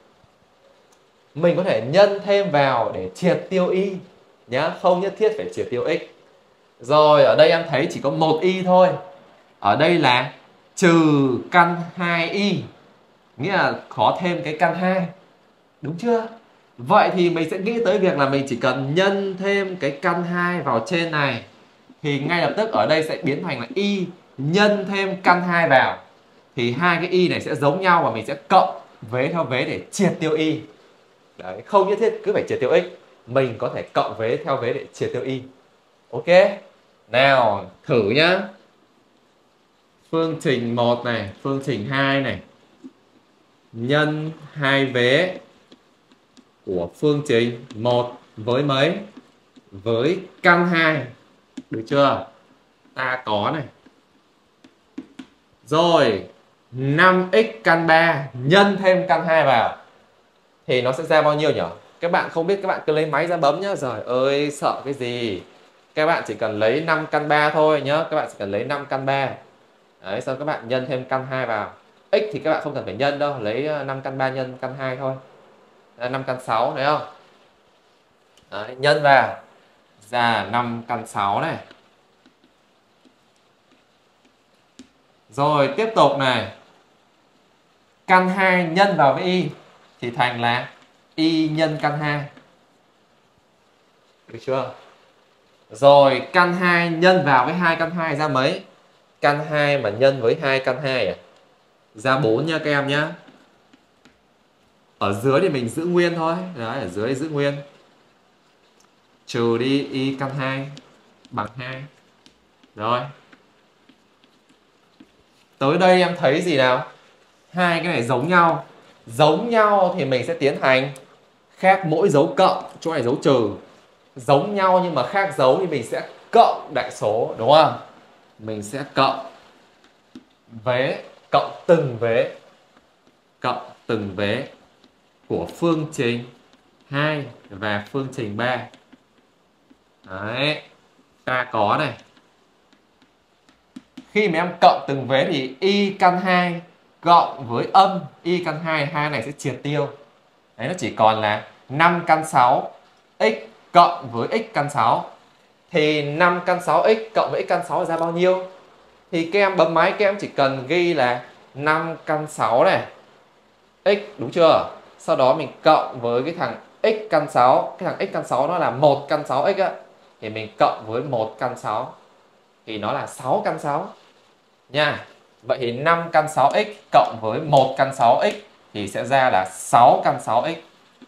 Mình có thể nhân thêm vào để triệt tiêu y nhá, không nhất thiết phải triệt tiêu x. Rồi, ở đây em thấy chỉ có một y thôi. Ở đây là trừ căn hai y, nghĩa là có thêm cái căn hai. Đúng chưa? Vậy thì mình sẽ nghĩ tới việc là mình chỉ cần nhân thêm cái căn hai vào trên này, thì ngay lập tức ở đây sẽ biến thành là y nhân thêm căn hai vào. Thì hai cái y này sẽ giống nhau và mình sẽ cộng vế theo vế để triệt tiêu y. Đấy, không nhất thiết cứ phải triệt tiêu x. Mình có thể cộng vế theo vế để triệt tiêu y. Ok. Nào, thử nhá. Phương trình một này, phương trình hai này. Nhân hai vế của phương trình một với mấy? Với căn hai. Được chưa? Ta có này. Rồi, năm x căn ba nhân thêm căn hai vào thì nó sẽ ra bao nhiêu nhỉ? Các bạn không biết các bạn cứ lấy máy ra bấm nhá. Trời ơi, sợ cái gì? Các bạn chỉ cần lấy năm căn ba thôi nhá. Các bạn chỉ cần lấy năm căn ba. Đấy, xong các bạn nhân thêm căn hai vào. X thì các bạn không cần phải nhân đâu, lấy năm căn ba nhân căn hai thôi. Là năm căn sáu thấy không? Đấy, nhân vào ra năm căn sáu này. Rồi tiếp tục này. Căn hai nhân vào với y thì thành là y nhân căn hai. Được chưa? Rồi căn hai nhân vào với hai căn hai ra mấy? Căn hai mà nhân với hai căn hai à? Ra bốn nha các em nhá. Ở dưới thì mình giữ nguyên thôi. Đấy, ở dưới giữ nguyên. Trừ đi y căn hai bằng hai. Rồi. Tới đây em thấy gì nào? Hai cái này giống nhau. Giống nhau thì mình sẽ tiến hành khác mỗi dấu cộng, chỗ này dấu trừ. Giống nhau nhưng mà khác dấu thì mình sẽ cộng đại số, đúng không? Mình sẽ cộng vế, cộng từng vế. Cộng từng vế của phương trình hai và phương trình ba. Đấy, ta có này. Khi mà em cộng từng vế thì y căn hai cộng với âm y căn hai, hai này sẽ triệt tiêu. Đấy, nó chỉ còn là năm căn sáu x cộng với x căn sáu. Thì năm căn sáu x cộng với x căn sáu ra bao nhiêu? Thì các em bấm máy, các em chỉ cần ghi là năm căn sáu này x, đúng chưa? Sau đó mình cộng với cái thằng x căn sáu. Cái thằng x căn sáu nó là một căn sáu x á. Thì mình cộng với một căn sáu thì nó là sáu căn sáu nha. Vậy thì năm căn sáu x cộng với một căn sáu x thì sẽ ra là sáu căn sáu x.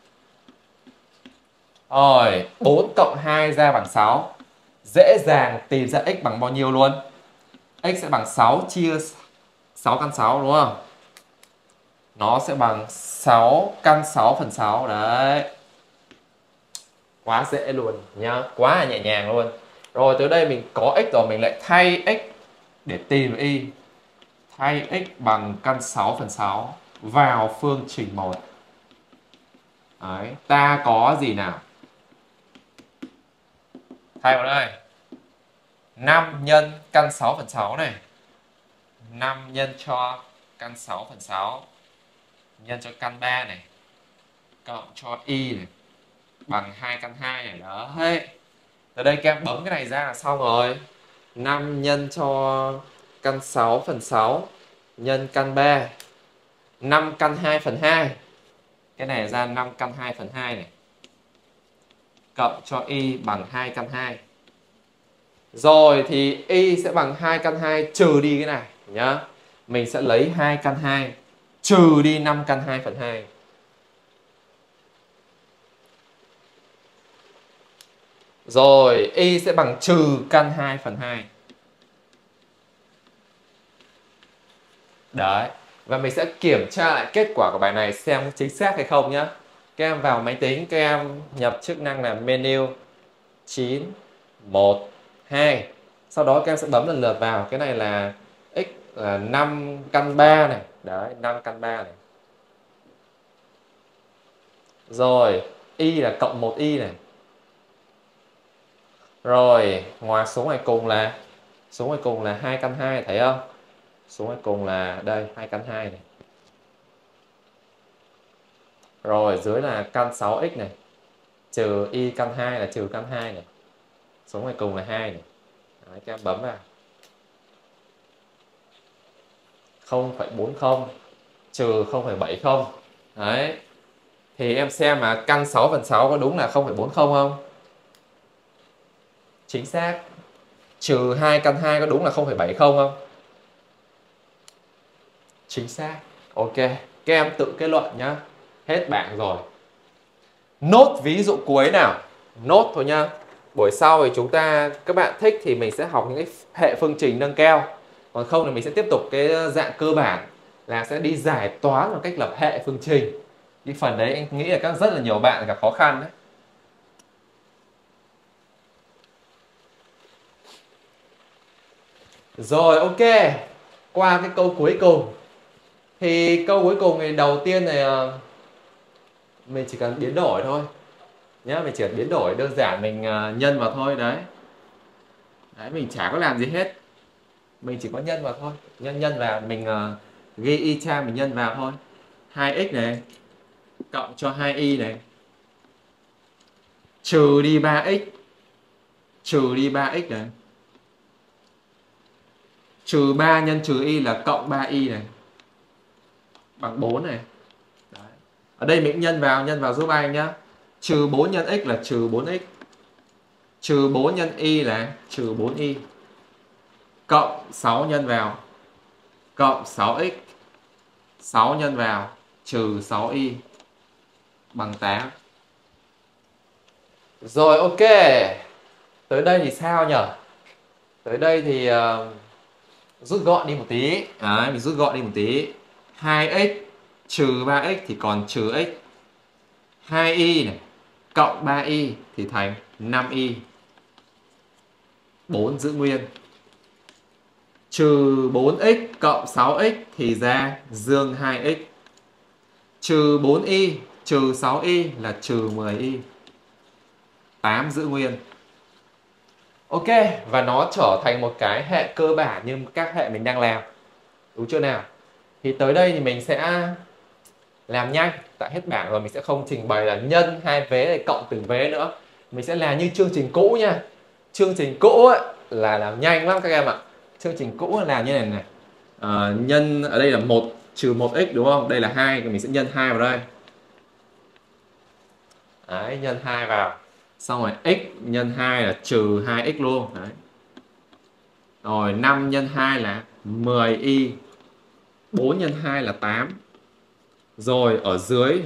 Rồi, bốn cộng hai ra bằng sáu. Dễ dàng tìm ra x bằng bao nhiêu luôn. X sẽ bằng sáu chia sáu căn sáu, đúng không? Nó sẽ bằng sáu căn sáu phần sáu. Đấy. Quá dễ luôn nhá, quá là nhẹ nhàng luôn. Rồi tới đây mình có x rồi, mình lại thay x để tìm y. Thay x bằng căn sáu phần sáu vào phương trình một. Đấy, ta có gì nào? Thay vào đây. năm nhân căn sáu phần sáu này. năm nhân cho căn sáu phần sáu nhân cho căn ba này cộng cho y này bằng hai căn hai này. Đó. Từ đây các em bấm cái này ra là xong rồi. năm nhân cho căn sáu phần sáu nhân căn ba. năm căn hai phần hai. Cái này ra năm căn hai phần hai này. Cộng cho y bằng hai căn hai. Rồi thì y sẽ bằng hai căn hai trừ đi cái này nhá. Mình sẽ lấy hai căn hai trừ đi năm căn hai phần hai. Rồi y sẽ bằng trừ căn hai phần hai. Đấy. Và mình sẽ kiểm tra lại kết quả của bài này xem chính xác hay không nhé. Các em vào máy tính, các em nhập chức năng là menu chín một hai. Sau đó các em sẽ bấm lần lượt vào. Cái này là x là năm căn ba này. Đấy, năm căn ba này. Rồi, y là cộng một y này. Rồi, ngoài số ngoài cùng là số ngoài cùng là hai căn hai, thấy không? Số ngoài cùng là đây, hai căn hai này. Rồi, dưới là căn sáu x này. Trừ y căn hai là trừ căn hai này. Số ngoài cùng là hai này. Đấy, các em bấm vào. không phẩy bốn không trừ không phẩy bảy không. Đấy. Thì em xem mà căn sáu phần sáu có đúng là không phẩy bốn không không? Chính xác. Trừ hai căn hai có đúng là không phẩy bảy không không? Chính xác. Ok. Các em tự kết luận nhá. Hết bảng rồi. Nốt ví dụ cuối nào. Nốt thôi nhá. Buổi sau thì chúng ta, các bạn thích thì mình sẽ học những cái hệ phương trình nâng cao. Còn không thì mình sẽ tiếp tục cái dạng cơ bản là sẽ đi giải toán bằng cách lập hệ phương trình. Cái phần đấy anh nghĩ là các rất là nhiều bạn gặp khó khăn đấy. Rồi, ok. Qua cái câu cuối cùng. Thì câu cuối cùng thì đầu tiên này mình chỉ cần biến đổi thôi nhá, mình chỉ cần biến đổi đơn giản, mình nhân vào thôi. Đấy. Đấy, mình chả có làm gì hết, mình chỉ có nhân vào thôi. Nhân nhân vào, mình uh, ghi y chang mình nhân vào thôi. hai x này cộng cho hai y này, trừ đi ba x, trừ đi ba x này, trừ ba nhân trừ y là cộng ba y này, bằng bốn này. Đấy. Ở đây mình nhân vào, nhân vào giúp anh nhá. Trừ bốn nhân x là trừ bốn x, trừ bốn nhân y là trừ bốn y, cộng sáu nhân vào, cộng sáu x, sáu nhân vào, trừ sáu y, bằng tám. Rồi, ok. Tới đây thì sao nhỉ? Tới đây thì uh, rút gọn đi một tí. Đấy, mình rút gọn đi một tí. hai x trừ ba x thì còn trừ x. hai y này cộng ba y thì thành năm y. bốn giữ nguyên. Trừ bốn x cộng sáu x thì ra dương hai x. Trừ bốn y trừ sáu y là trừ mười y. tám giữ nguyên. Ok, và nó trở thành một cái hệ cơ bản như các hệ mình đang làm. Đúng chưa nào? Thì tới đây thì mình sẽ làm nhanh, tại hết bảng rồi mình sẽ không trình bày là nhân hai vế hay cộng từng vế nữa. Mình sẽ làm như chương trình cũ nha. Chương trình cũ ấy là làm nhanh lắm các em ạ. Chương trình cũ là làm như này này. À, nhân ở đây là một trừ một x đúng không? Đây là hai, mình sẽ nhân hai vào đây. Đấy, nhân hai vào. Xong rồi x nhân hai là trừ hai x luôn. Đấy. Rồi năm nhân hai là mười y. bốn nhân hai là tám. Rồi ở dưới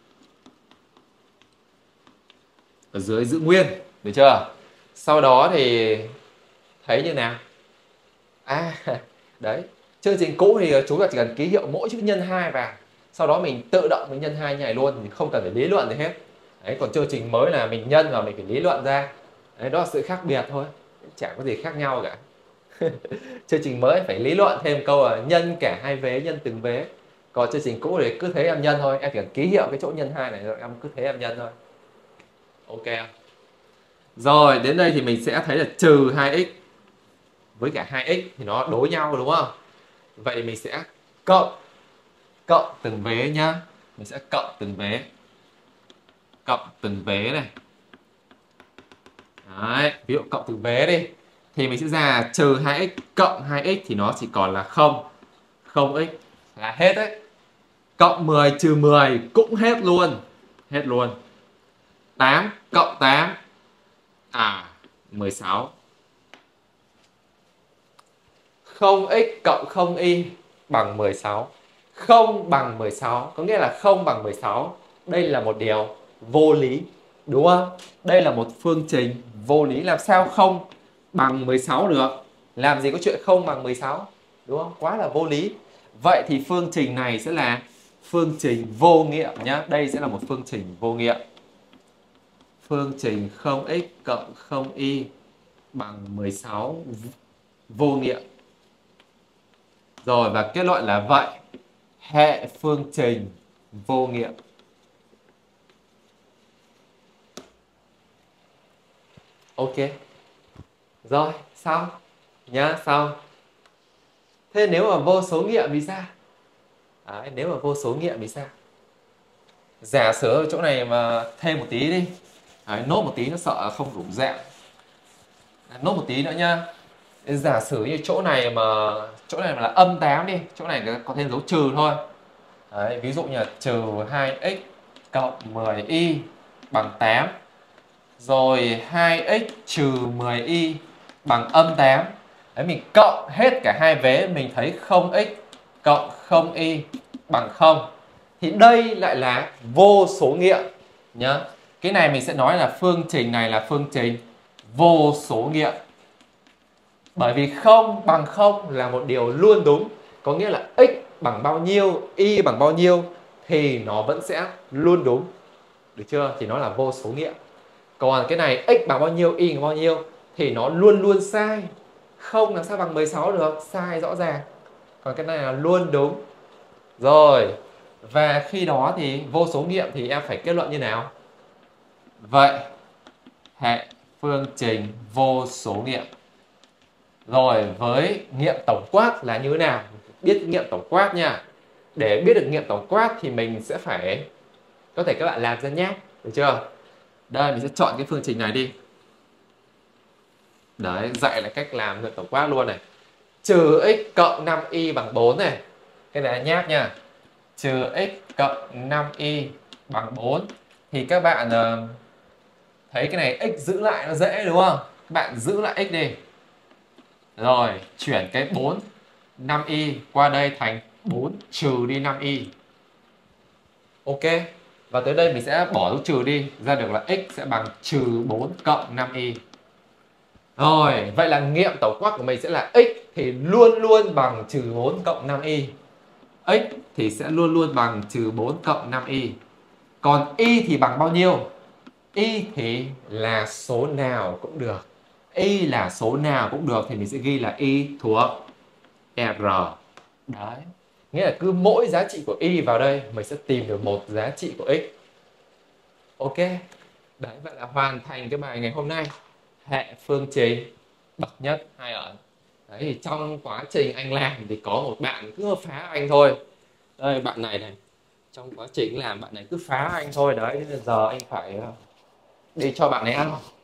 ở dưới giữ nguyên, được chưa? Sau đó thì thấy như nào? À, đấy, chương trình cũ thì chúng ta chỉ cần ký hiệu mỗi chữ nhân hai vào. Sau đó mình tự động mình nhân hai như này luôn, thì không cần phải lý luận gì hết. Đấy, còn chương trình mới là mình nhân và mình phải lý luận ra. Đấy, đó là sự khác biệt thôi, chẳng có gì khác nhau cả. Chương trình mới phải lý luận thêm câu là nhân cả hai vế, nhân từng vế. Còn chương trình cũ thì cứ thấy em nhân thôi, em chỉ cần ký hiệu cái chỗ nhân hai này rồi em cứ thấy em nhân thôi. Ok. Rồi, đến đây thì mình sẽ thấy là trừ hai x với cả hai x thì nó đối nhau đúng không? Vậy thì mình sẽ cộng cộng từng vế nhá. Mình sẽ cộng từng vế. Cộng từng vế này. Đấy, ví dụ cộng từng vế đi thì mình sẽ ra trừ hai x cộng hai x thì nó chỉ còn là không. không x là hết đấy. Cộng mười trừ mười cũng hết luôn. Hết luôn. tám cộng tám à mười sáu. không x cộng không y bằng mười sáu. Không bằng mười sáu có nghĩa là không bằng mười sáu. Đây là một điều vô lý, đúng không? Đây là một phương trình vô lý, làm sao không bằng mười sáu được? Làm gì có chuyện không bằng mười sáu, đúng không? Quá là vô lý. Vậy thì phương trình này sẽ là phương trình vô nghiệm nhá. Đây sẽ là một phương trình vô nghiệm. Phương trình không x cộng không y bằng mười sáu vô nghiệm. Rồi, và kết luận là vậy, hệ phương trình vô nghiệm. Ok. Rồi, xong nhá, xong. Thế nếu mà vô số nghiệm thì sao? Đấy, nếu mà vô số nghiệm thì sao? Giả sử ở chỗ này mà thêm một tí đi. Đấy, nốt một tí nó sợ không đủ dạng. Nốt một tí nữa nhá. Giả sử như chỗ này mà chỗ này mà là âm tám đi, chỗ này có thêm dấu trừ thôi. Đấy, ví dụ như là trừ hai x cộng mười y bằng tám. Rồi hai x trừ mười y bằng âm tám. Đấy, mình cộng hết cả hai vế mình thấy không x cộng không y bằng không. Thì đây lại là vô số nghiệm nhá. Cái này mình sẽ nói là phương trình này là phương trình vô số nghiệm. Bởi vì không bằng không là một điều luôn đúng. Có nghĩa là x bằng bao nhiêu, y bằng bao nhiêu thì nó vẫn sẽ luôn đúng. Được chưa? Thì nó là vô số nghiệm. Còn cái này x bằng bao nhiêu, y bằng bao nhiêu thì nó luôn luôn sai. Không làm sao bằng mười sáu được, sai rõ ràng. Còn cái này là luôn đúng. Rồi, và khi đó thì vô số nghiệm thì em phải kết luận như nào? Vậy, hệ phương trình vô số nghiệm. Rồi, với nghiệm tổng quát là như thế nào? Biết nghiệm tổng quát nha. Để biết được nghiệm tổng quát thì mình sẽ phải Có thể các bạn làm ra nháp, được chưa? Đây mình sẽ chọn cái phương trình này đi. Đấy, dạy lại cách làm được tổng quát luôn này. Trừ x cộng năm y bằng bốn này. Cái này là nháp nha. Trừ x cộng năm y bằng bốn. Thì các bạn uh, thấy cái này x giữ lại nó dễ đúng không? Các bạn giữ lại x đi. Rồi, chuyển cái bốn, năm y qua đây thành bốn trừ đi năm y. Ok. Và tới đây mình sẽ bỏ dấu trừ đi, ra được là x sẽ bằng trừ bốn cộng năm y. Rồi, vậy là nghiệm tổng quát của mình sẽ là x thì luôn luôn bằng trừ bốn cộng năm y. X thì sẽ luôn luôn bằng trừ bốn cộng năm y. Còn y thì bằng bao nhiêu? Y thì là số nào cũng được. Y là số nào cũng được thì mình sẽ ghi là y thuộc R. Đấy. Nghĩa là cứ mỗi giá trị của y vào đây mình sẽ tìm được một giá trị của x. Ok. Đấy, vậy là hoàn thành cái bài ngày hôm nay. Hệ phương trình bậc nhất hai ẩn. Đấy thì trong quá trình anh làm thì có một bạn cứ phá anh thôi. Đây bạn này này. Trong quá trình làm bạn này cứ phá anh thôi. Đấy, nên giờ anh phải đi cho bạn ấy ăn.